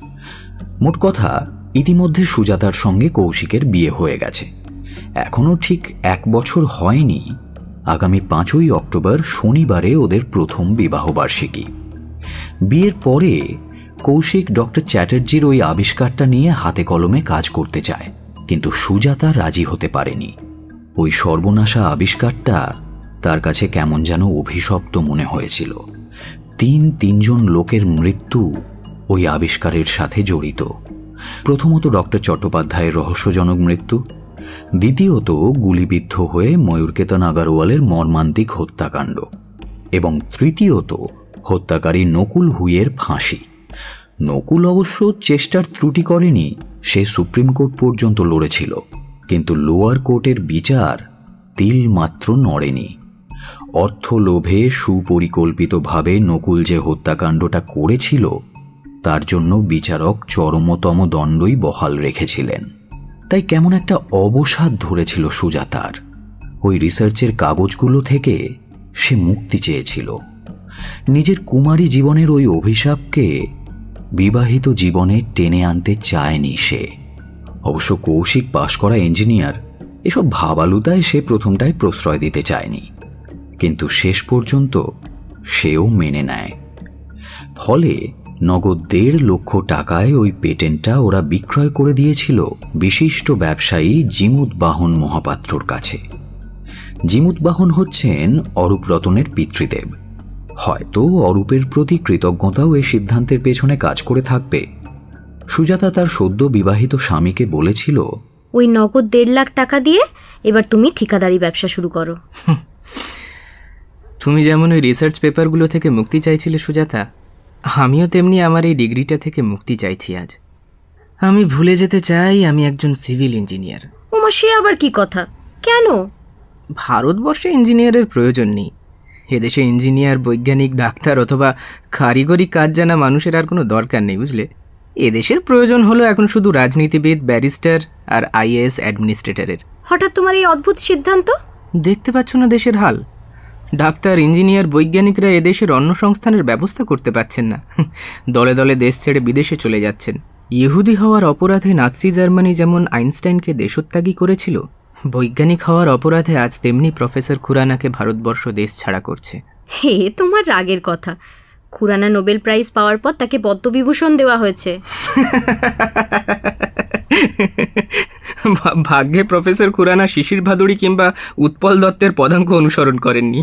মোট কথা, ইতিমধ্যে সুজাতার সঙ্গে কৌশিকের বিয়ে হয়ে গেছে। এখনও ঠিক 1 বছর হয়নি। আগামী 5 অক্টোবর শনিবারে ওদের প্রথম বিবাহবার্ষিকী। বিয়ের পরে কৌশিক ডক্টর চ্যাটার্জির ওই আবিষ্কারটা নিয়ে হাতে কলমে কাজ করতে চায়, কিন্তু সুজাতা রাজি হতে পারেনি। ওই সর্বনাশা আবিষ্কারটা তার কাছে কেমন যেন অভিশপ্ত মনে হয়েছিল। 3 লোকের মৃত্যু ওই আবিষ্কারের সাথে জড়িত। প্রথমত ডক্টর চট্টোপাধ্যায়ের রহস্যজনক মৃত্যু, দ্বিতীয়ত গুলিবিদ্ধ হয়ে ময়ূরকেতন আগরওয়ালের মর্মান্তিক হত্যাকাণ্ড, এবং তৃতীয়ত হত্যাকারী নকুল হুইয়ের ফাঁসি। নকুল অবশ্য চেষ্টার ত্রুটি করেনি, সে সুপ্রিম কোর্ট পর্যন্ত লড়েছিল, কিন্তু লোয়ার কোর্টের বিচার তিল মাত্র নড়েনি। অর্থলোভে সুপরিকল্পিতভাবে নকুল যে হত্যাকাণ্ডটা করেছিল তার জন্য বিচারক চরমতম দণ্ডই বহাল রেখেছিলেন। তাই কেমন একটা অবসাদ ধরেছিল সুজাতার। ওই রিসার্চের কাগজগুলো থেকে সে মুক্তি চেয়েছিল। নিজের কুমারী জীবনের ওই অভিশাপকে বিবাহিত জীবনে টেনে আনতে চায়নি সে। অবশ্য কৌশিক পাশ করা ইঞ্জিনিয়ার, এসব ভাবালুতায় সে প্রথমটায় প্রশ্রয় দিতে চায়নি, কিন্তু শেষ পর্যন্ত সেও মেনে নেয়। ফলে নগদ 1.5 লক্ষ টাকায় ওই পেটেন্টটা ওরা বিক্রয় করে দিয়েছিল বিশিষ্ট ব্যবসায়ী জিমুতবাহন মহাপাত্রর কাছে। জিমুতবাহন হচ্ছেন অরূপ রতনের পিতৃদেব। হয়তো অরূপের প্রতি কৃতজ্ঞতাও এই সিদ্ধান্তের পেছনে কাজ করে থাকবে। সুজাতা তার সদ্য বিবাহিত স্বামীকে বলেছিল, ওই নগদ 1.5 লাখ টাকা দিয়ে এবার তুমি ঠিকাদারি ব্যবসা শুরু করো। তুমি যেমন ওই রিসার্চ পেপারগুলো থেকে মুক্তি চাইছিলে সুজাতা, আমিও তেমনি আমার এই ডিগ্রিটা থেকে মুক্তি চাইছি আজ। আমি ভুলে যেতে চাই আমি একজন সিভিল ইঞ্জিনিয়ার। ওমা, সে আবার কি কথা? কেন? ভারতবর্ষে ইঞ্জিনিয়ারের প্রয়োজন নেই। এদেশে ইঞ্জিনিয়ার, বৈজ্ঞানিক, ডাক্তার অথবা কারিগরি কাজ জানা মানুষের আর কোনো দরকার নেই, বুঝলে। এদেশের প্রয়োজন হলো এখন শুধু রাজনীতিবিদ, ব্যারিস্টার আর IAS অ্যাডমিনিস্ট্রেটরের। হঠাৎ তোমার এই অদ্ভুত সিদ্ধান্ত? দেখতে পাচ্ছ না দেশের হাল? ডাক্তার, ইঞ্জিনিয়ার, বৈজ্ঞানিকরা এদেশের অন্ন সংস্থানের ব্যবস্থা করতে পারছেন না। দলে দলে দেশ ছেড়ে বিদেশে চলে যাচ্ছেন। ইহুদি হওয়ার অপরাধে নাৎসি জার্মানি যেমন আইনস্টাইনকে দেশত্যাগী করেছিল, বৈজ্ঞানিক হওয়ার অপরাধে আজ তেমনি প্রফেসর খুরানাকে ভারতবর্ষ দেশ ছাড়া করছে। হে, তোমার রাগের কথা। খুরানা নোবেল প্রাইজ পাওয়ার পর তাকে পদ্মবিভূষণ দেওয়া হয়েছে। ভাগ্যে প্রফেসর খুরানা শিশির ভাদুড়ি কিংবা উৎপল দত্তের পদাঙ্ক অনুসরণ করেননি।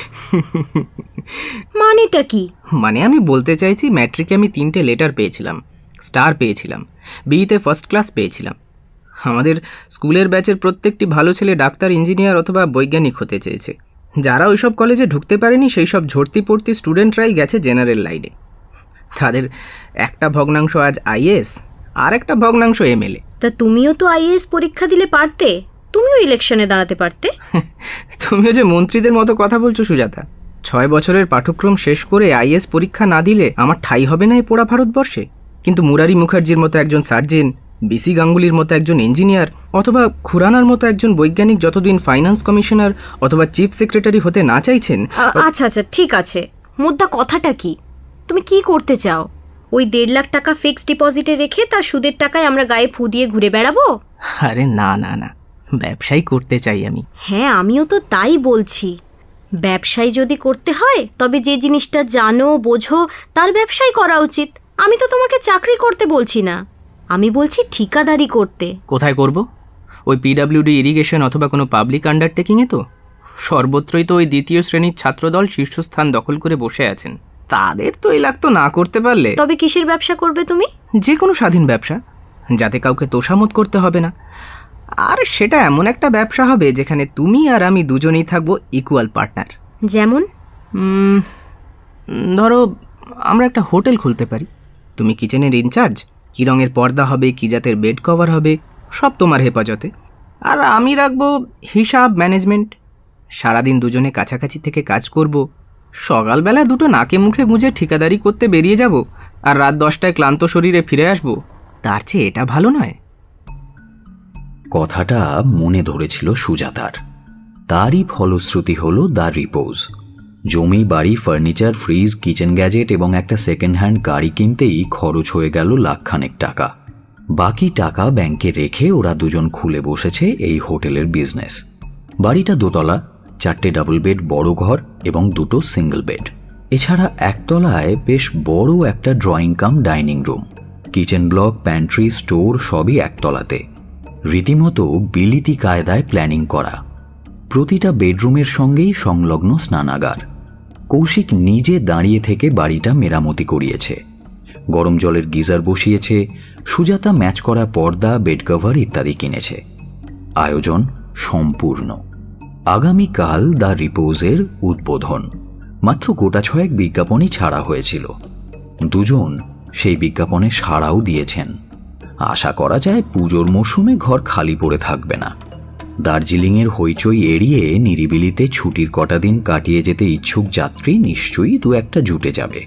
মানেটা কি? মানে আমি বলতে চাইছি, ম্যাট্রিকে আমি 3টে লেটার পেয়েছিলাম, স্টার পেয়েছিলাম, বিইতে ফার্স্ট ক্লাস পেয়েছিলাম। আমাদের স্কুলের ব্যাচের প্রত্যেকটি ভালো ছেলে ডাক্তার, ইঞ্জিনিয়ার অথবা বৈজ্ঞানিক হতে চেয়েছে। যারা ওইসব কলেজে ঢুকতে পারেনি সেই সব ঝর্তি পড়তি স্টুডেন্টরাই গেছে জেনারেল লাইনে। তাদের একটা ভগ্নাংশ আজ IAS আর একটা ভগ্নাংশ MLA। তা তুমিও তো IAS পরীক্ষা দিলে পারতে, তুমিও ইলেকশনে দাঁড়াতে পারতে। তুমিও যে মন্ত্রীদের মতো কথা বলছো সুজাতা। 6 বছরের পাঠ্যক্রম শেষ করে IAS পরীক্ষা না দিলে আমার ঠাঁই হবে না এই পোড়া ভারতবর্ষে। কিন্তু মুরারি মুখার্জির মতো একজন সার্জেন, BC গাঙ্গুলির মতো একজন ইঞ্জিনিয়ার অথবা খুরানার মতো একজন বৈজ্ঞানিক যতদিন ফাইন্যান্স কমিশনার অথবা চিফ সেক্রেটারি হতে না চাইছেন। আচ্ছা আচ্ছা, ঠিক আছে, মুদ্রা কথাটা কি? তুমি কি করতে চাও? ওই 1.5 লাখ টাকা ফিক্সড ডিপোজিটে রেখে তার সুদের টাকায় আমরা গায়ে ফু দিয়ে ঘুরে বেড়াবো? আরে না না না, ব্যবসাই করতে চাই আমি। হ্যাঁ, আমিও তো তাই বলছি। ব্যবসায় যদি করতে হয় তবে যে জিনিসটা জানো, বোঝো, তার ব্যবসাই করা উচিত। আমি তো তোমাকে চাকরি করতে বলছি না, আমি বলছি ঠিকাদারি করতে। কোথায় করব? ওই PWD ইরিগেশন অথবা কোনো পাবলিক আন্ডারটেকিংয়ে? তো সর্বত্রই তো ওই 2য় শ্রেণীর ছাত্রদল শীর্ষস্থান দখল করে বসে আছেন। তাদের তো এই লাগতো না করতে পারলে। তবে কিসের ব্যবসা করবে তুমি? যে কোনো স্বাধীন ব্যবসা, যাতে কাউকে তোষামত করতে হবে না। আর সেটা এমন একটা ব্যবসা হবে যেখানে তুমি আর আমি দুজনেই থাকবো ইকুয়াল পার্টনার। যেমন ধরো আমরা একটা হোটেল খুলতে পারি। তুমি কিচেনের ইনচার্জ, কী রঙের পর্দা হবে, কী জাতের বেড কভার হবে, সব তোমার হেফাজতে। আর আমি রাখবো হিসাব, ম্যানেজমেন্ট। সারাদিন দুজনে কাছাকাছি থেকে কাজ করব। সকালবেলা দুটো নাকে মুখে গুঁজে ঠিকাদারি করতে বেরিয়ে যাব, আর রাত 10টায় ক্লান্ত শরীরে ফিরে আসব। তার চেয়ে এটা ভালো নয়? কথাটা মনে ধরেছিল সুজাতার। তারই ফলশ্রুতি হলো দ্য রিপোজ। জমি, বাড়ি, ফার্নিচার, ফ্রিজ, কিচেন গ্যাজেট এবং একটা সেকেন্ড হ্যান্ড গাড়ি কিনতেই খরচ হয়ে গেল লাখখানেক টাকা। বাকি টাকা ব্যাংকে রেখে ওরা দুজন খুলে বসেছে এই হোটেলের বিজনেস। বাড়িটা দোতলা, 4টে ডাবল বেড বড় ঘর এবং 2টো সিঙ্গল বেড। এছাড়া একতলায় বেশ বড় একটা drawing cum dining room, kitchen block, pantry, store সবই একতলাতে। রীতিমতো বিলিতি কায়দায় প্ল্যানিং করা। প্রতিটা বেডরুমের সঙ্গেই সংলগ্ন স্নানাগার। কৌশিক নিজে দাঁড়িয়ে থেকে বাড়িটা মেরামতি করিয়েছে। গরম জলের গিজার বসিয়েছে, সুজাতা ম্যাচ করা পর্দা, বেড কভার ইত্যাদি কিনেছে। আয়োজন সম্পূর্ণ। আগামীকাল দ্য রিপোজের উদ্বোধন। মাত্র গোটা ছয়েক বিজ্ঞাপনই ছাড়া হয়েছিল। দুজন সেই বিজ্ঞাপনে সাড়াও দিয়েছেন। আশা করা যায় পুজোর মরশুমে ঘর খালি পড়ে থাকবে না। দার্জিলিংয়ের হইচই এড়িয়ে নিরিবিলিতে ছুটির কটা দিন কাটিয়ে যেতে ইচ্ছুক যাত্রী নিশ্চয়ই দু একটা জুটে যাবে।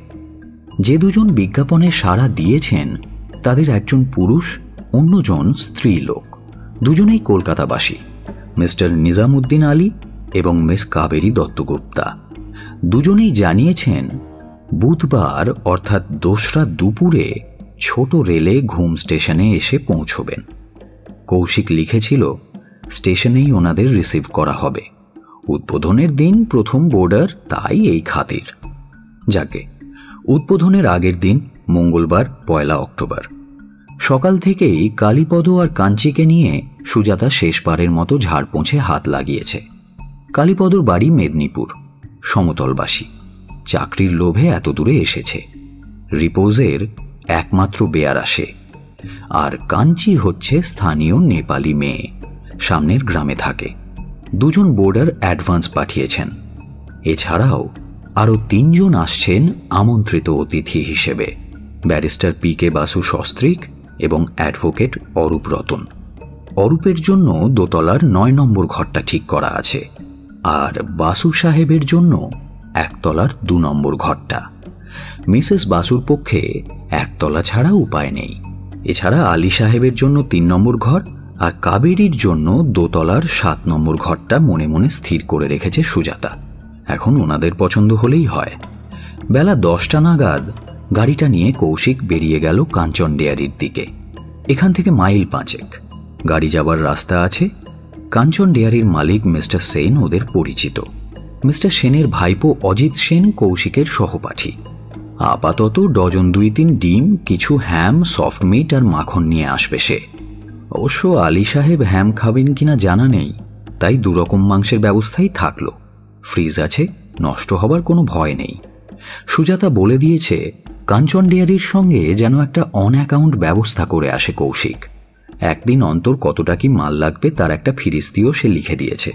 যে দুজন বিজ্ঞাপনে সাড়া দিয়েছেন তাদের একজন পুরুষ, অন্যজন স্ত্রী লোক। দুজনেই কলকাতাবাসী, মিস্টার নিজামুদ্দিন আলী এবং মিস কাবেরী দত্তগুপ্তা। দুজনেই জানিয়েছেন বুধবার অর্থাৎ 2রা দুপুরে ছোট রেলে ঘুম স্টেশনে এসে পৌঁছবেন। কৌশিক লিখেছিল স্টেশনেই ওনাদের রিসিভ করা হবে। উদ্বোধনের দিন প্রথম বোর্ডার, তাই এই খাতির। যাকে উদ্বোধনের আগের দিন মঙ্গলবার 1 অক্টোবর সকাল থেকেই কালীপদ আর কাঞ্চিকে নিয়ে সুজাতা শেষবারের মতো ঝাড়পোঁছে হাত লাগিয়েছে। কালীপদর বাড়ি মেদিনীপুর, সমতলবাসী, চাকরির লোভে এত দূরে এসেছে। রিপোজের একমাত্র বেয়ার আসে। আর কাঞ্চি হচ্ছে স্থানীয় নেপালি মেয়ে, সামনের গ্রামে থাকে। দুজন বোর্ডার অ্যাডভান্স পাঠিয়েছেন। এছাড়াও আরও 3 জন আসছেন আমন্ত্রিত অতিথি হিসেবে, ব্যারিস্টার PK বাসু সস্ত্রীক এবং অ্যাডভোকেট অরূপ রতন। অরূপের জন্য দোতলার 9 নম্বর ঘরটা ঠিক করা আছে, আর বাসু সাহেবের জন্য 1 তলার 2 নম্বর ঘরটা। মিসেস বাসুর পক্ষে 1 তলা ছাড়া উপায় নেই। এছাড়া আলী সাহেবের জন্য 3 নম্বর ঘর আর কাবেরীর জন্য 2 তলার 7 নম্বর ঘরটা মনে মনে স্থির করে রেখেছে সুজাতা। এখন ওনাদের পছন্দ হলেই হয়। বেলা 10টা নাগাদ গাড়িটা নিয়ে কৌশিক বেরিয়ে গেল কাঞ্চন ডেয়ারির দিকে। এখান থেকে মাইল 5 গাড়ি যাবার রাস্তা আছে। কাঞ্চন ডেয়ারির মালিক মিস্টার সেন ওদের পরিচিত। মিস্টার সেনের ভাইপো অজিত সেন কৌশিকের সহপাঠী। আপাতত ডজন 2-3 ডিম, কিছু হ্যাম, সফট মিট আর মাখন নিয়ে আসবে সে। অবশ্য আলী সাহেব হ্যাম খাবেন কিনা জানা নেই, তাই 2 রকম মাংসের ব্যবস্থাই থাকলো। ফ্রিজ আছে, নষ্ট হবার কোনো ভয় নেই। সুজাতা বলে দিয়েছে কাঞ্চন ডেয়ারির সঙ্গে যেন একটা অন অ্যাকাউন্ট ব্যবস্থা করে আসে কৌশিক। একদিন অন্তর কতটা কি মাল লাগবে তার একটা ফিরিস্তিও সে লিখে দিয়েছে।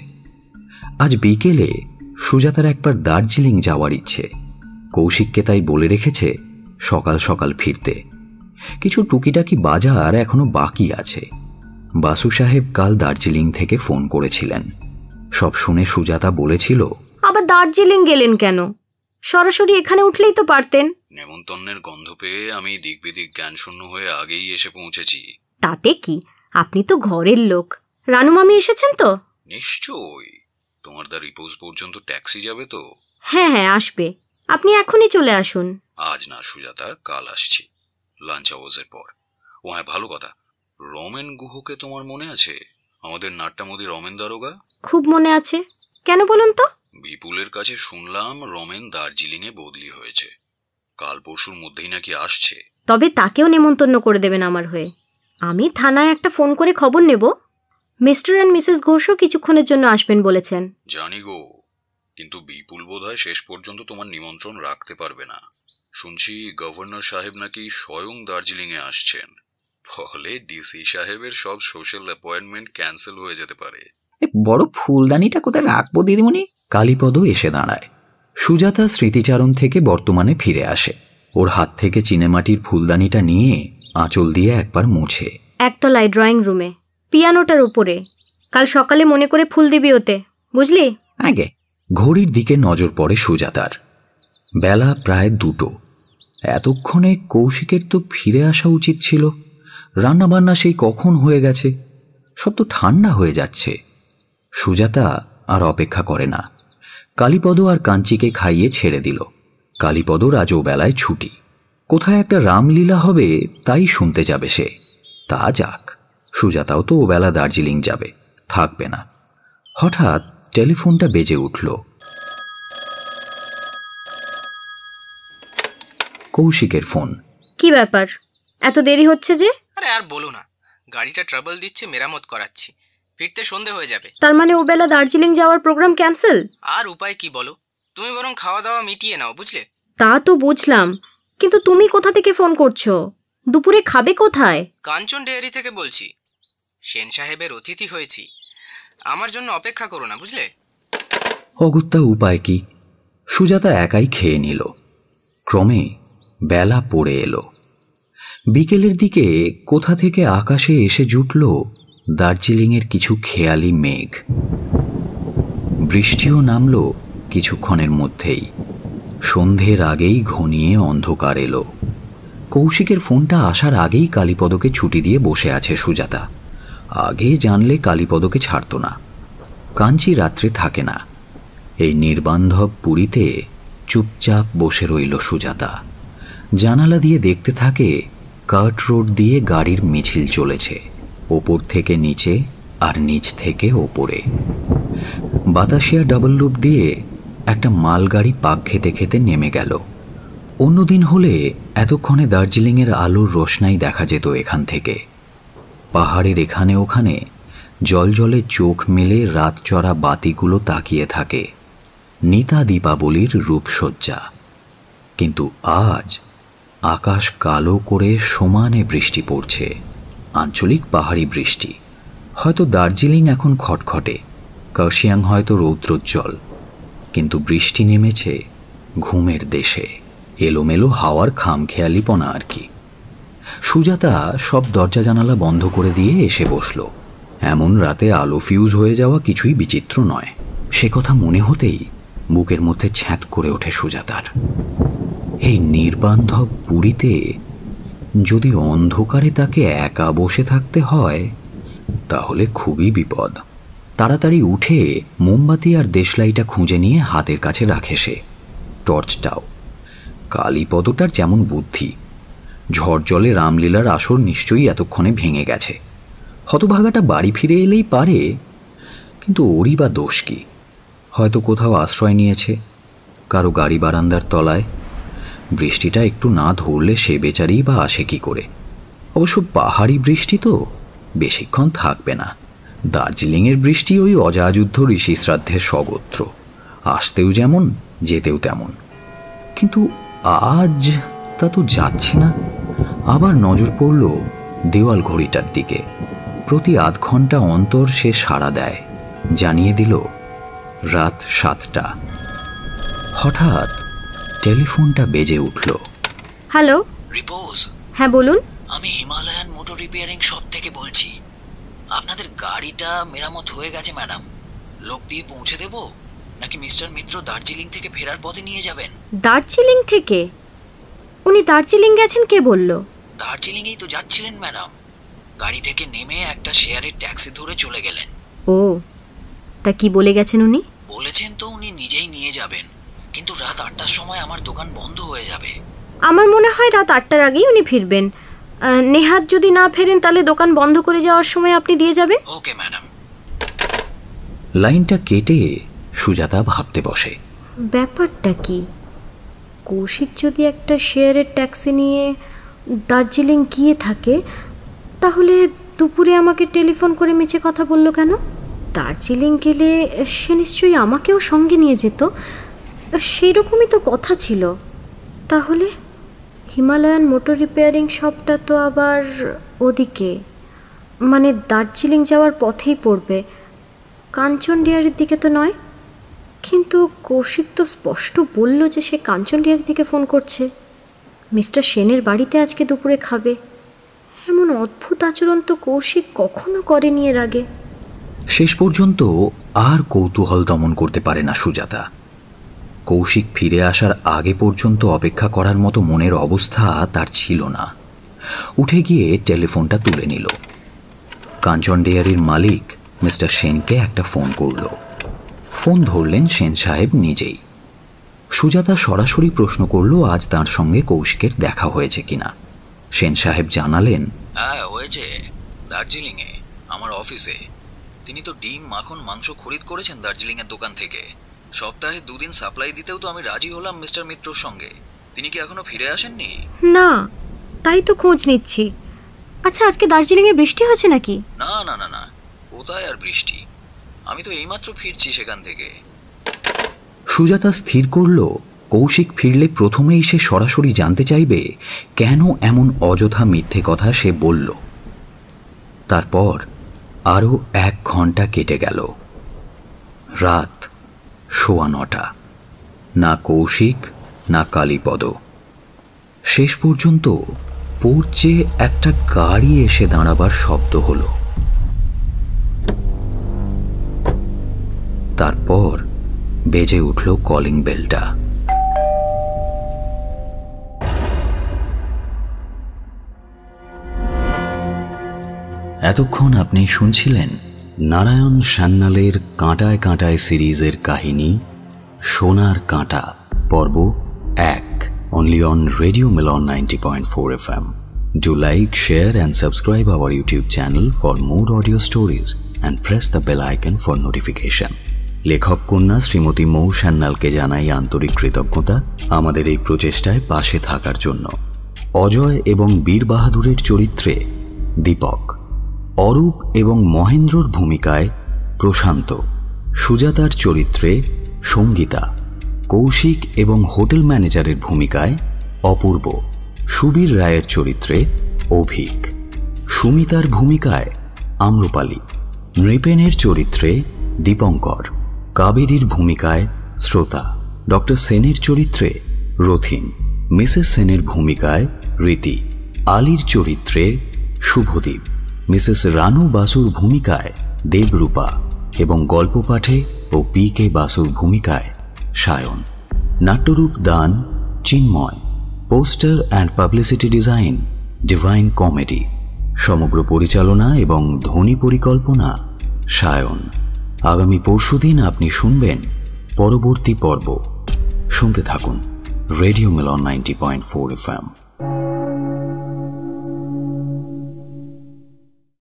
আজ বিকেলে সুজাতার একবার দার্জিলিং যাওয়ার ইচ্ছে। কৌশিককে তাই বলে রেখেছে সকাল সকাল ফিরতে। কিছু টুকিটাকি বাজার এখনো বাকি আছে। বাসু সাহেব কাল দার্জিলিং থেকে ফোন করেছিলেন। সব শুনে সুজাতা বলেছিল, আবার দার্জিলিং গেলেন কেন? সরাসরি এখানে উঠলেই তো পারতেন। নেমন্তন্নের গন্ধ পেয়ে আমি দিক বিদিক জ্ঞানশূন্য হয়ে আগেই এসে পৌঁছেছি। তাতে কি, আপনি তো ঘরের লোক। রানু মামি এসেছেন তো? নিশ্চয়ই। তোমার দ্য রিপোজ পর্যন্ত ট্যাক্সি যাবে তো? হ্যাঁ হ্যাঁ, আসবে। আপনি এখনই চলে আসুন। আজ না সুজাতা, কাল আসছি, লাঞ্চ আওয়ার্সের পর। ও হ্যাঁ, ভালো কথা, রমেন গুহকে তোমার মনে আছে? আমাদের নাট্যামোদী রমেন দারোগা। খুব মনে আছে। কেন বলুন তো? বিপুলের কাছে শুনলাম রমেন দার্জিলিংয়ে বদলি হয়েছে। কাল পরশুর মধ্যেই নাকি আসছে। তবে তাকেও নেমন্তন্ন করে দেবেন আমার হয়ে। আমি থানায় একটা ফোন করে খবর নেব। মিস্টার অ্যান্ড মিসেস ঘোষও কিছুক্ষণের জন্য আসবেন বলেছেন। জানি গো, কিন্তু বিপুল বোধহয় শেষ পর্যন্ত তোমার নিমন্ত্রণ রাখতে পারবে না। শুনছি গভর্নর সাহেব নাকি স্বয়ং দার্জিলিংয়ে আসছেন। ফলে ডিসি সাহেবের সব সোশ্যাল অ্যাপয়েন্টমেন্ট ক্যান্সেল হয়ে যেতে পারে। বড় ফুলদানিটা কোথায় রাখবো দিদিমণি? কালীপদ এসে দাঁড়ায়। সুজাতা স্মৃতিচারণ থেকে বর্তমানে ফিরে আসে। ওর হাত থেকে চিনেমাটির ফুলদানিটা নিয়ে আঁচল দিয়ে একবার মুছে। 1 তলায় ড্রয়িং রুমে, পিয়ানোটার উপরে। কাল সকালে মনে করে ফুল দিবি ওতে, বুঝলি? আগে। ঘড়ির দিকে নজর পড়ে সুজাতার। বেলা প্রায় 2টো। এতক্ষণে কৌশিকের তো ফিরে আসা উচিত ছিল। রান্নাবান্না সেই কখন হয়ে গেছে। সব তো ঠান্ডা হয়ে যাচ্ছে। সুজাতা আর অপেক্ষা করে না। কালীপদ আর কাঞ্চিকে খাইয়ে ছেড়ে দিল। কালীপদর আজও বেলায় ছুটি। কোথায় একটা রামলীলা হবে তাই শুনতে যাবে সে। তা যাক, সুজাতাও তো ওবেলা দার্জিলিং যাবে, থাকবে না। হঠাৎ টেলিফোনটা বেজে উঠল। কৌশিকের ফোন। কি ব্যাপার, এত দেরি হচ্ছে যে? আরে আর বলো না, গাড়িটা ট্রাবল দিচ্ছে, মেরামত করাচ্ছি, ফিরতে সন্ধে হয়ে যাবে। তার মানে ওবেলা দার্জিলিং যাওয়ার প্রোগ্রাম ক্যান্সেল? আর উপায় কি বলো? তুমি বরং খাওয়া দাওয়া মিটিয়ে নাও, বুঝলে? তা তো বুঝলাম, কিন্তু তুমি কোথা থেকে ফোন করছো? দুপুরে খাবে কোথায়? কাঞ্চন ডেয়ারি থেকে বলছি। সেন সাহেবের অতিথি হয়েছি, আমার জন্য অপেক্ষা করো না, বুঝলে? অগত্যা উপায় কি, সুজাতা একাই খেয়ে নিল। ক্রমে বেলা পড়ে এলো। বিকেলের দিকে কোথা থেকে আকাশে এসে জুটল দার্জিলিংয়ের কিছু খেয়ালি মেঘ। বৃষ্টিও নামল কিছুক্ষণের মধ্যেই। সন্ধ্যের আগেই ঘনিয়ে অন্ধকার এলো। কৌশিকের ফোনটা আসার আগেই কালীপদকে ছুটি দিয়ে বসে আছে সুজাতা। আগে জানলে কালীপদকে ছাড়ত না। কাঞ্চি রাত্রে থাকে না। এই নির্বান্ধব পুরীতে চুপচাপ বসে রইল সুজাতা। জানালা দিয়ে দেখতে থাকে কার্ট রোড দিয়ে গাড়ির মিছিল চলেছে, ওপর থেকে নিচে আর নিচ থেকে ওপরে। বাতাসিয়া ডাবল লুপ দিয়ে একটা মালগাড়ি পাক খেতে খেতে নেমে গেল। অন্যদিন হলে এতক্ষণে দার্জিলিংয়ের আলোর রোশনাই দেখা যেত এখান থেকে। পাহাড়ের এখানে ওখানে জলজলে চোখ মেলে রাতচরা বাতিগুলো তাকিয়ে থাকে, নিতা দীপাবলির রূপসজ্জা। কিন্তু আজ আকাশ কালো করে সমানে বৃষ্টি পড়ছে, আঞ্চলিক পাহাড়ি বৃষ্টি। হয়তো দার্জিলিং এখন খটখটে, কার্শিয়াং হয়তো রৌদ্রোজ্জ্বল, কিন্তু বৃষ্টি নেমেছে ঘুমের দেশে। এলোমেলো হাওয়ার খামখেয়ালিপনা আর কি। সুজাতা সব দরজা জানালা বন্ধ করে দিয়ে এসে বসল। এমন রাতে আলো ফিউজ হয়ে যাওয়া কিছুই বিচিত্র নয়। সে কথা মনে হতেই বুকের মধ্যে ছ্যাঁত করে ওঠে সুজাতার। এই নির্বান্ধব পুরীতে যদি অন্ধকারে তাকে একা বসে থাকতে হয় তাহলে খুবই বিপদ। তাড়াতাড়ি উঠে মোমবাতি আর দেশলাইটা খুঁজে নিয়ে হাতের কাছে রাখে সে। টর্চটাও। কালীপদটার যেমন বুদ্ধি, ঝড় জলে রামলীলার আসর নিশ্চয়ই এতক্ষণে ভেঙে গেছে। হতভাগাটা বাড়ি ফিরে এলেই পারে, কিন্তু ওরই বা দোষ কি? হয়তো কোথাও আশ্রয় নিয়েছে, কারো গাড়ি বারান্দার তলায়। বৃষ্টিটা একটু না ধরলে সে বেচারি বা আসে কি করে? অবশ্য পাহাড়ি বৃষ্টি তো বেশিক্ষণ থাকবে না। দার্জিলিংয়ের বৃষ্টি ওই অজাযুদ্ধ ঋষি শ্রাদ্ধের স্বগোত্র, আসতেও যেমন যেতেও তেমন। কিন্তু আজ তা তো যাচ্ছে না। আবার নজর পড়ল দেওয়াল ঘড়িটার দিকে। প্রতি আধ ঘন্টা অন্তর সে সাড়া দেয়, জানিয়ে দিল রাত 7টা। হঠাৎ টেলিফোনটা বেজে উঠল। Hello Repose. হ্যাঁ বলুন। আমি হিমালয়ান মোটর রিপেয়ারিং শপ থেকে বলছি। আপনাদের গাড়িটা মেরামত হয়ে গেছে ম্যাডাম। লোক দিয়ে পৌঁছে দেব নাকি মিস্টার মিত্র দার্জিলিং থেকে ফেরার পথে নিয়ে যাবেন? দার্জিলিং থেকে? উনি দার্জিলিং গেছেন কে বলল? দার্জিলিংয়েই তো যাচ্ছিলেন ম্যাডাম। গাড়ি থেকে নেমে একটা শেয়ারের ট্যাক্সি ধরে চলে গেলেন। ও, তা কি বলে গেছেন উনি? বলেছেন তো উনি নিজেই নিয়ে যাবেন, কিন্তু রাত 8টার সময় আমার দোকান বন্ধ হয়ে যাবে। আমার মনে হয় রাত 8টার আগেই উনি ফিরবেন। নেহাত যদি না ফেরেন তাহলে দোকান বন্ধ করে যাওয়ার সময় আপনি দিয়ে যাবেন। Okay madam. লাইনটা কেটে সুজাতা ভাবতে বসে, ব্যাপারটা কি? কৌশিক যদি একটা শেয়ারের ট্যাক্সি নিয়ে দার্জিলিং গিয়ে থাকে, তাহলে দুপুরে আমাকে টেলিফোন করে মিছে কথা বলল কেন? দার্জিলিং গেলে সে নিশ্চয়ই আমাকেও সঙ্গে নিয়ে যেত, সেই রকমই তো কথা ছিল। তাহলে হিমালয়ান মোটর রিপেয়ারিং শপটা তো আবার ওদিকে, মানে দার্জিলিং যাওয়ার পথেই পড়বে, কাঞ্চন ডেয়ারির দিকে তো নয়। কিন্তু কৌশিক তো স্পষ্ট বলল যে সে কাঞ্চন ডেয়ারির দিকে ফোন করছে। মিস্টার সেনের বাড়িতে আজকে দুপুরে খাবে। এমন অদ্ভুত আচরণ তো কৌশিক কখনো করেনি এর আগে। শেষ পর্যন্ত আর কৌতূহল দমন করতে পারে না সুজাতা। কৌশিক ফিরে আসার আগে পর্যন্ত অপেক্ষা করার মতো মনের অবস্থা তার ছিল না। উঠে গিয়ে টেলিফোনটা তুলে নিল। কাঞ্চন ডেয়ারির মালিক মিস্টার সেনকে একটা ফোন করল। ফোন ধরলেন সেন সাহেব নিজেই। সুজাতা সরাসরি প্রশ্ন করল আজ তার সঙ্গে কৌশিকের দেখা হয়েছে কিনা। সেন সাহেব জানালেন, হ্যাঁ হয়েছে, দার্জিলিংয়ে আমার অফিসে। তিনি তো ডিম, মাখন, মাংস খরিদ করেছেন দার্জিলিংয়ের দোকান থেকে। সপ্তাহে 2 দিন সাপ্লাই দিতেও তো আমি রাজি হলাম মিস্টার মিত্রর সঙ্গে। তিনি কি এখনো ফিরে আসেননি? না, তাই তো খোঁজ নিচ্ছি। আচ্ছা, আজকে দার্জিলিংয়ে বৃষ্টি হচ্ছে নাকি? না না না না, কোথায় আর বৃষ্টি, আমি তো এইমাত্র ফিরছি সেখান থেকে। সুজাতা স্থির করল কৌশিক ফিরলে প্রথমেই সে সরাসরি জানতে চাইবে কেন এমন অযথা মিথ্যে কথা সে বলল। তারপর আরও 1 ঘন্টা কেটে গেল। রাত 9:15। না কৌশিক না কালীপদ। শেষ পর্যন্ত পোর্চে একটা গাড়ি এসে দাঁড়াবার শব্দ হলো। তারপর বেজে উঠল কলিং বেলটা। এতক্ষণ আপনি শুনছিলেন নারায়ণ সান্যালের কাঁটায় কাঁটায় সিরিজের কাহিনী সোনার কাঁটা পর্ব 1, only on Radio Milan 90.4 FM. Do like, share and subscribe our YouTube channel for more audio stories and press the bell icon for notification. লেখক কন্যা শ্রীমতী মৌ সান্যালকে জানাই আন্তরিক কৃতজ্ঞতা আমাদের এই প্রচেষ্টায় পাশে থাকার জন্য। অজয় এবং বীর বাহাদুরের চরিত্রে দীপক, অরূপ এবং মহেন্দ্রর ভূমিকায় প্রশান্ত, সুজাতার চরিত্রে সঙ্গীতা, কৌশিক এবং হোটেল ম্যানেজারের ভূমিকায় অপূর্ব, সুবীর রায়ের চরিত্রে অভিক, সুমিতার ভূমিকায় আম্রপালি, নৃপেনের চরিত্রে দীপঙ্কর, কাবেরীর ভূমিকায় শ্রোতা, ডক্টর সেনের চরিত্রে রথিন, মিসেস সেনের ভূমিকায় রীতি, আলীর চরিত্রে শুভদীপ, মিসেস রানু বাসুর ভূমিকায় দেবরূপা এবং গল্প পাঠে ও PK বাসুর ভূমিকায় সায়ন। নাট্যরূপ দান Chinmoy, poster and publicity design Divine Comedy, সমগ্র পরিচালনা এবং ধ্বনি পরিকল্পনা সায়ন। আগামী পরশুদিন আপনি শুনবেন পরবর্তী পর্ব। শুনতে থাকুন রেডিও মিলন 90.4 FM।